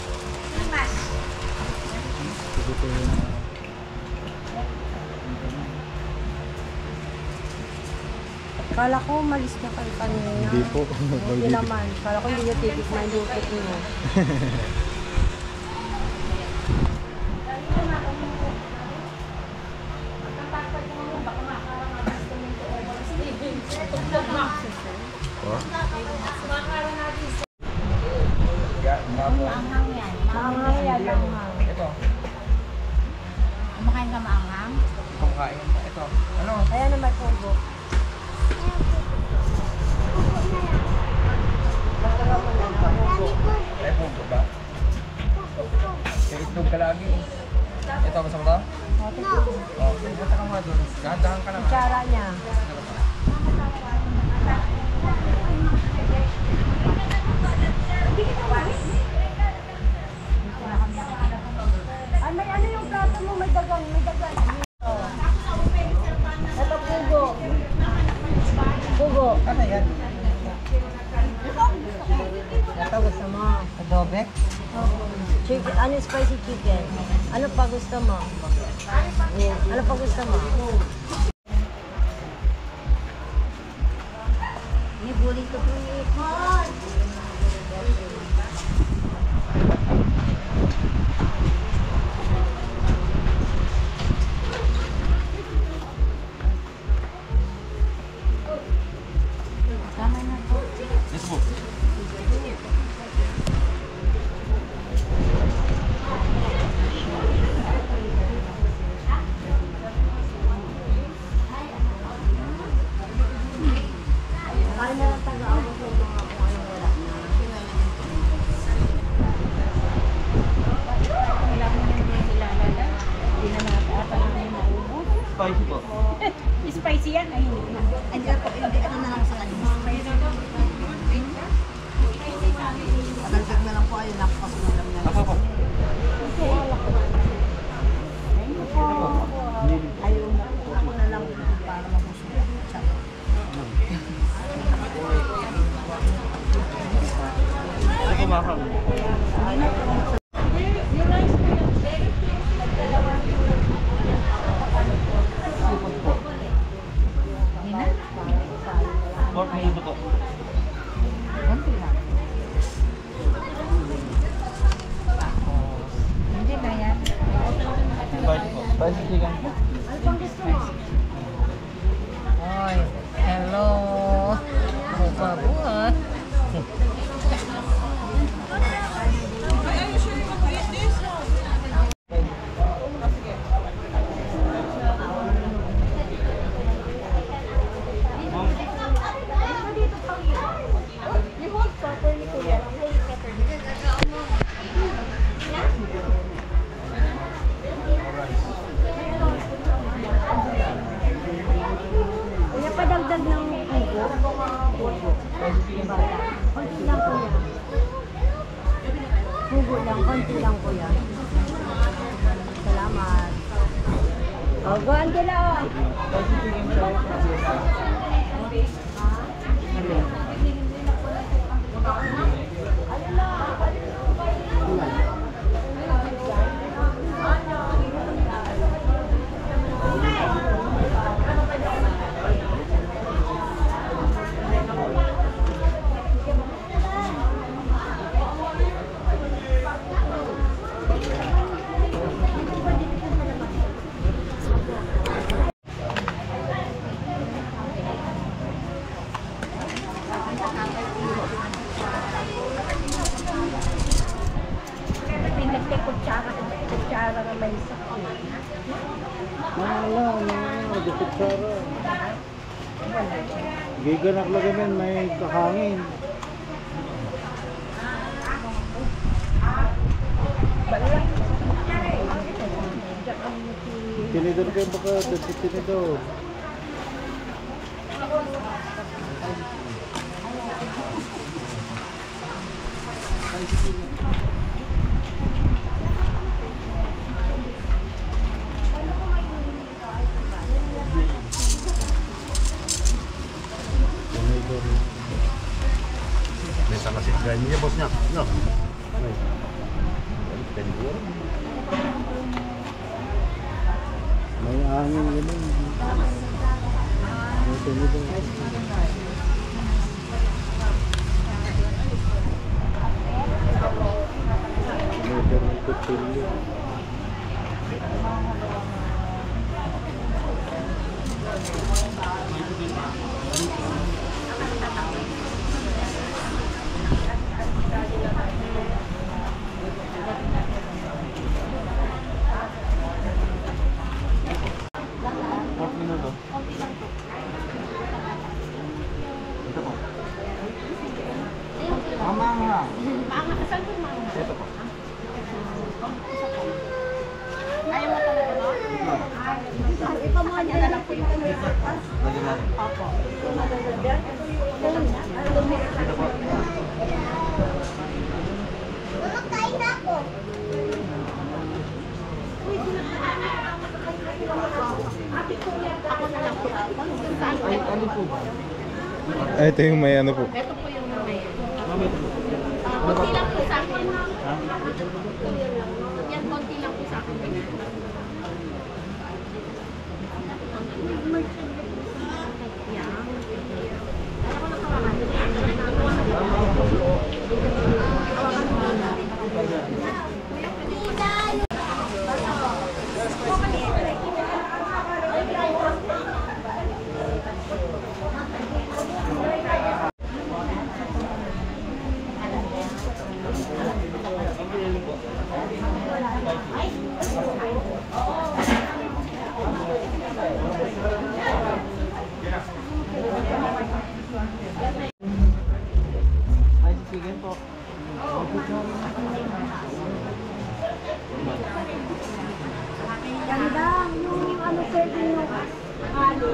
Kala ko malis na kayo kanina. Hindi po. Hindi naman. Kala ko hindi nyo titikman yung luto nyo. Maanghang yan. Maanghang yan, maanghang. Ito. Kumakain ka maanghang? Kumakain. Ito. Ano? Ayan na may pugo. Ay, pugo ba? Kaya itlog ka lagi. Ito, basta mo to? Oo. Punta ka muna doon. Dahan-dahan ka lang. Kutsara niya. Ay, may ano yung plato mo? May dagan, may dagan. Ito, pugo. Pugo. Ano yan? Ito gusto mo? Adobe? Chicken, ano spicy chicken? Ano pa gusto mo? Ano pa gusto mo? May bulit ko po ni Ipon. Tama na po. Yes po. Kaya na lang taga-abot ng mga kung anong wala na. Spicy po. Spicy yan? Ay, hindi na. Hindi ako, hindi ano na lang sa kanila. Pagkalkag na lang po ayun, nakapas na lang na. Ako po. Ayaw na po. Ako na lang para mabusog. tumakang. Pork minuto po. Hindi na yan. Spicy po. Spicy chicken po. Oy, hello. Buka buhat. Kuya, padagdag ng ugo. Konti lang kuya. Ugo lang, konti lang kuya. Salamat. O, go Angela o. Kutsara na may sakit. Wala, wala, kutsara. Giganak lang yan, may kahangin. Tinidor kayo baka, dati tinidor. May sakasit ganyan niya, boss niya. No? May hangin yun. May tinidor. Tinidor ng kutsilyo. Pork minuto. Ito po. Mamanga. Ito po. Ayaw mo talaga no? Ito mo niya na lang po yung Lagyan natin. Opo. Ito po. Kain na ako. Ay, ito yung may ano po. Ito po yung may. Ah, konti lang po sa akin. Yan, konti lang po sa akin. Ganda. Yung, yung ano serving yung halo.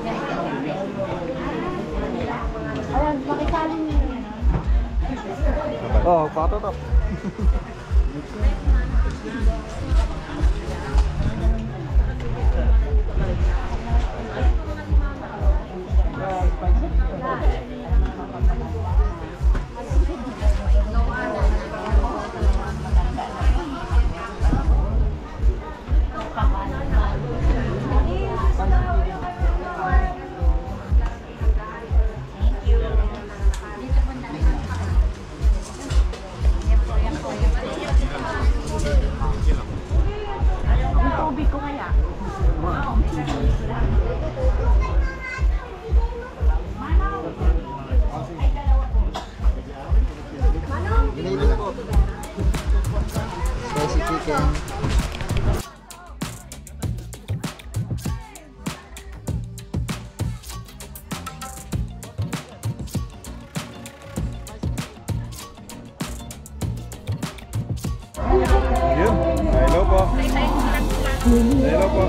Ayan, makisalin nyo yan. Oh, pato to. No, ano. Hello po.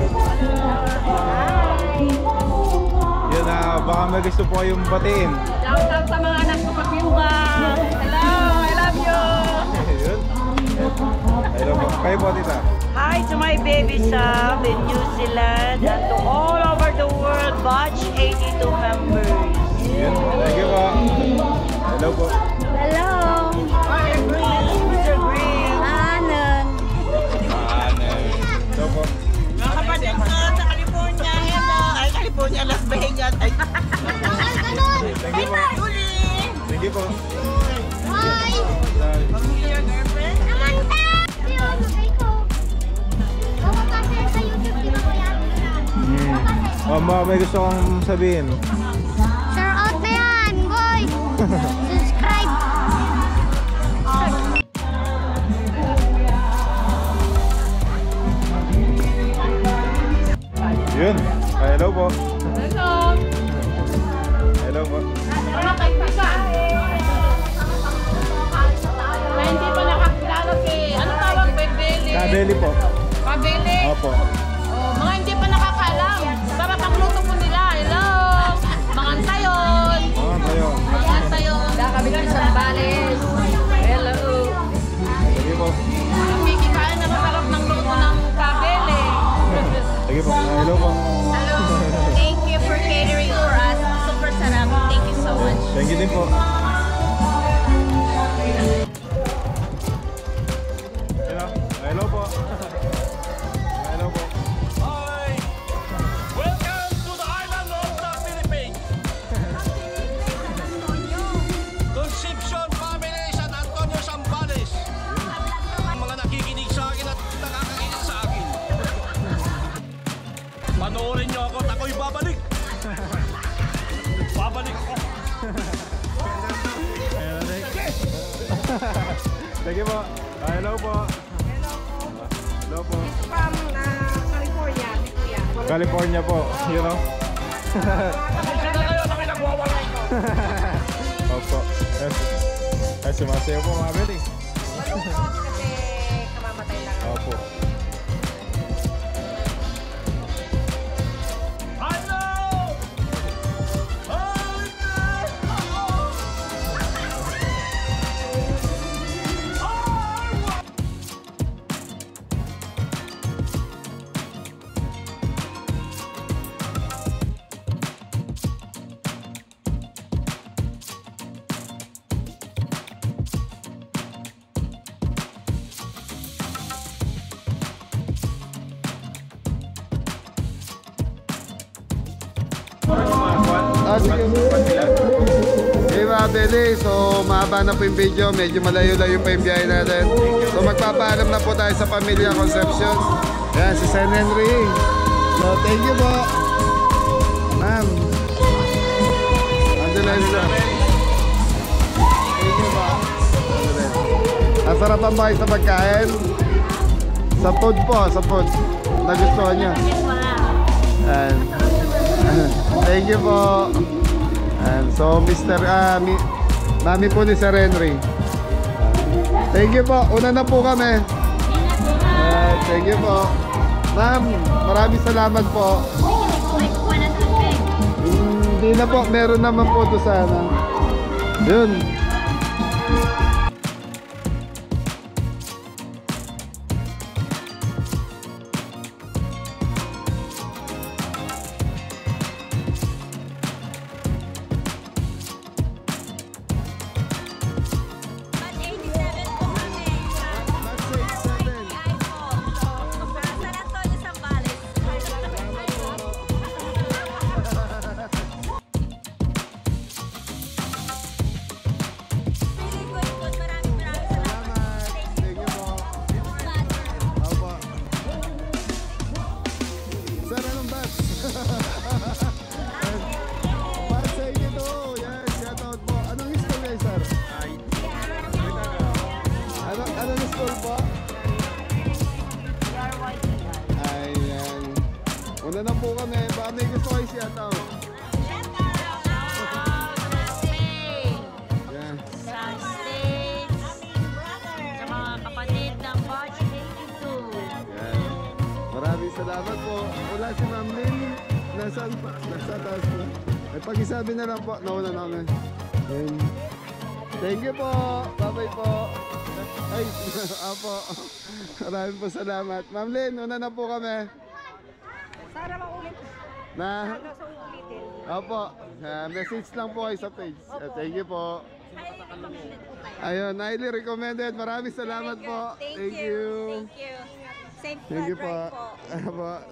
Yun na, baka may gusto po yung batiin. Shout out sa mga anak ko pag-iugan. Hello, I love you. Yun. Hello po. Kayo po, tita. Hi to my baby Sam in New Zealand and to all over the world, batch eighty-two members. Yun. Thank you po. Hello po. Hello! Mister Green. Anon! Hello po. Mga kapatid ko sa California, hello. Ay, California, Las Vegas. Ay, Thank you po. Thank you po. Hi! your girlfriend? Amanda! Yun, ikaw. Baka kasi sa YouTube, di ba kuya? Hmm. Oh, ma, may gusto kang sabihin. Share out na yan, boy! Subscribe! Yun. Ah, hello po. Hello. Hello po. Mga kaibigan. Na hindi pa nakakilala kay, ano tawag, Bebeli? Kabeli po. Pabili. Opo. Oh, mga hindi pa nakakaalam. Sarap ang luto po nila. Hello. Mga antayon. Ah, tayo. Mga antayon. Kami kami sa Bales. Hello. Sige po. Kumikikain na masarap ng luto ng Pabili. Sige po. Ah, hello po. Hello! Thank you for catering for us. Super sarap. Thank you so much. Thank you din po. Hello. Hello po. Hello po. Hi! Welcome to the island of the Philippines! Concepcion Family San Antonio Zambales. Ang mga nakikinig sa akin at nakakakinig sa akin. Panoorin niyo ako at ako'y babalik. Babalik ako. Sige po. Ah, hello po. Hello po. From California, Kuya. California po. You know? Opo. Ay, sumasayo po mga beli. Kasi kamamatay lang. Opo. Ah, sige. Okay mga Beli, so mahaba na po yung video, medyo malayo-layo pa yung biyahe natin. So magpapaalam na po tayo sa Pamilya Concepcion. Yan, si San Henry. So thank you po. Ma'am. Ando na yun. Thank you po. Ang sarapan ba kayo sa pagkain? Sa food po, sa food. Nagustuhan niyo? And, thank you po. And so Mister Uh, mi, Mami po ni Sir Henry. Thank you po. Una na po kami. Uh, thank you po. Ma'am, maraming salamat po. Hindi na po. Meron naman po ito sana. Yun. salamat po. Wala si Ma'am Lynn. Nasaan pa? Nasa taas po. Ay, pag-isabi na lang po. Nauna na kami. Ayan. Thank you po. Bye-bye po. Ay, apo. Maraming po salamat. Ma'am Lynn, una na po kami. Sana maulit. Na? Ano sa ulitin? Opo. Uh, message lang po kayo sa page. Uh, thank you po. Ayun, highly recommended. Maraming salamat po. Thank you. Thank you. Safe Thank you po. ride po. Apo.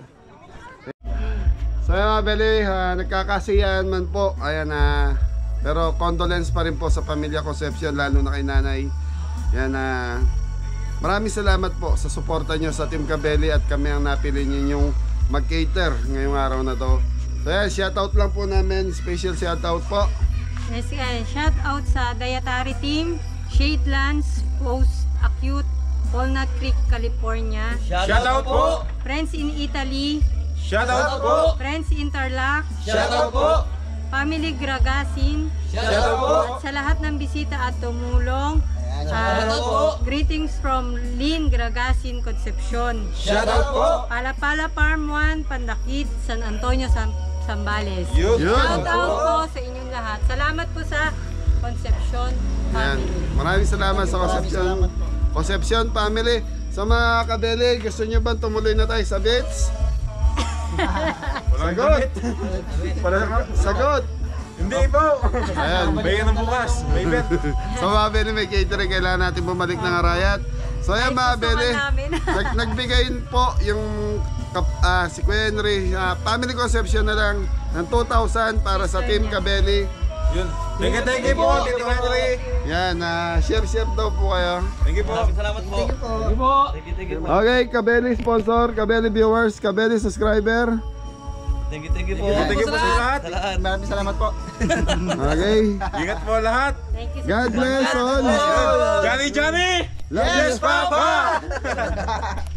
So yun mga beli, uh, nagkakasiyahan man po. Ayan na. Uh, pero condolence pa rin po sa pamilya Concepcion, lalo na kay nanay. Yan na. Uh, maraming salamat po sa suporta nyo sa Team Cabelli at kami ang napili ninyong mag-cater ngayong araw na to. So yan, shoutout lang po namin. Special shoutout po. Yes, uh, shout out sa Dietary Team, Shadelands, Post Acute, Walnut Creek, California. Shoutout po! Friends in Italy, Shoutout po! Friends Interlac, Shoutout po! Family Gragasin, Shoutout po! at sa lahat ng bisita at tumulong. Shoutout po! Greetings from Lynn Gragasin, Concepcion. Shoutout po! Palapala Farm one, Pandakit, San Antonio, San Zambales. Yun. Shout out po sa inyong lahat. Salamat po sa Concepcion Yan. family. Maraming salamat sa Concepcion, Concepcion family. Sa mga kabeli, gusto nyo bang tumuloy na tayo sa beach? Sagot! Sagot! Hindi po! Ayan. Bayan ng bukas. May bet. Sa mga beli, may catering. Kailangan natin bumalik ng Arayat. So ayan mga Ay, beli, gusto ka namin. nag, nagbigay po yung kap, ah, si Kuya Henry, ah, Family Concepcion na lang ng two thousand para sa Team Cabelli. Yun. Thank you, thank you po. Tito Henry. Yan, ah, share-share daw po kayo. Thank you po. Maraming salamat po. Thank you po. Thank you po. Thank you, thank you po. Okay, Cabelli sponsor, Cabelli viewers, Cabelli subscriber. Thank you, thank you po. Thank you po sa lahat. Sa lahat. Maraming salamat po. Okay. Ingat po lahat. Thank you so God bless all. Johnny, Johnny! Love Yes, you. Papa!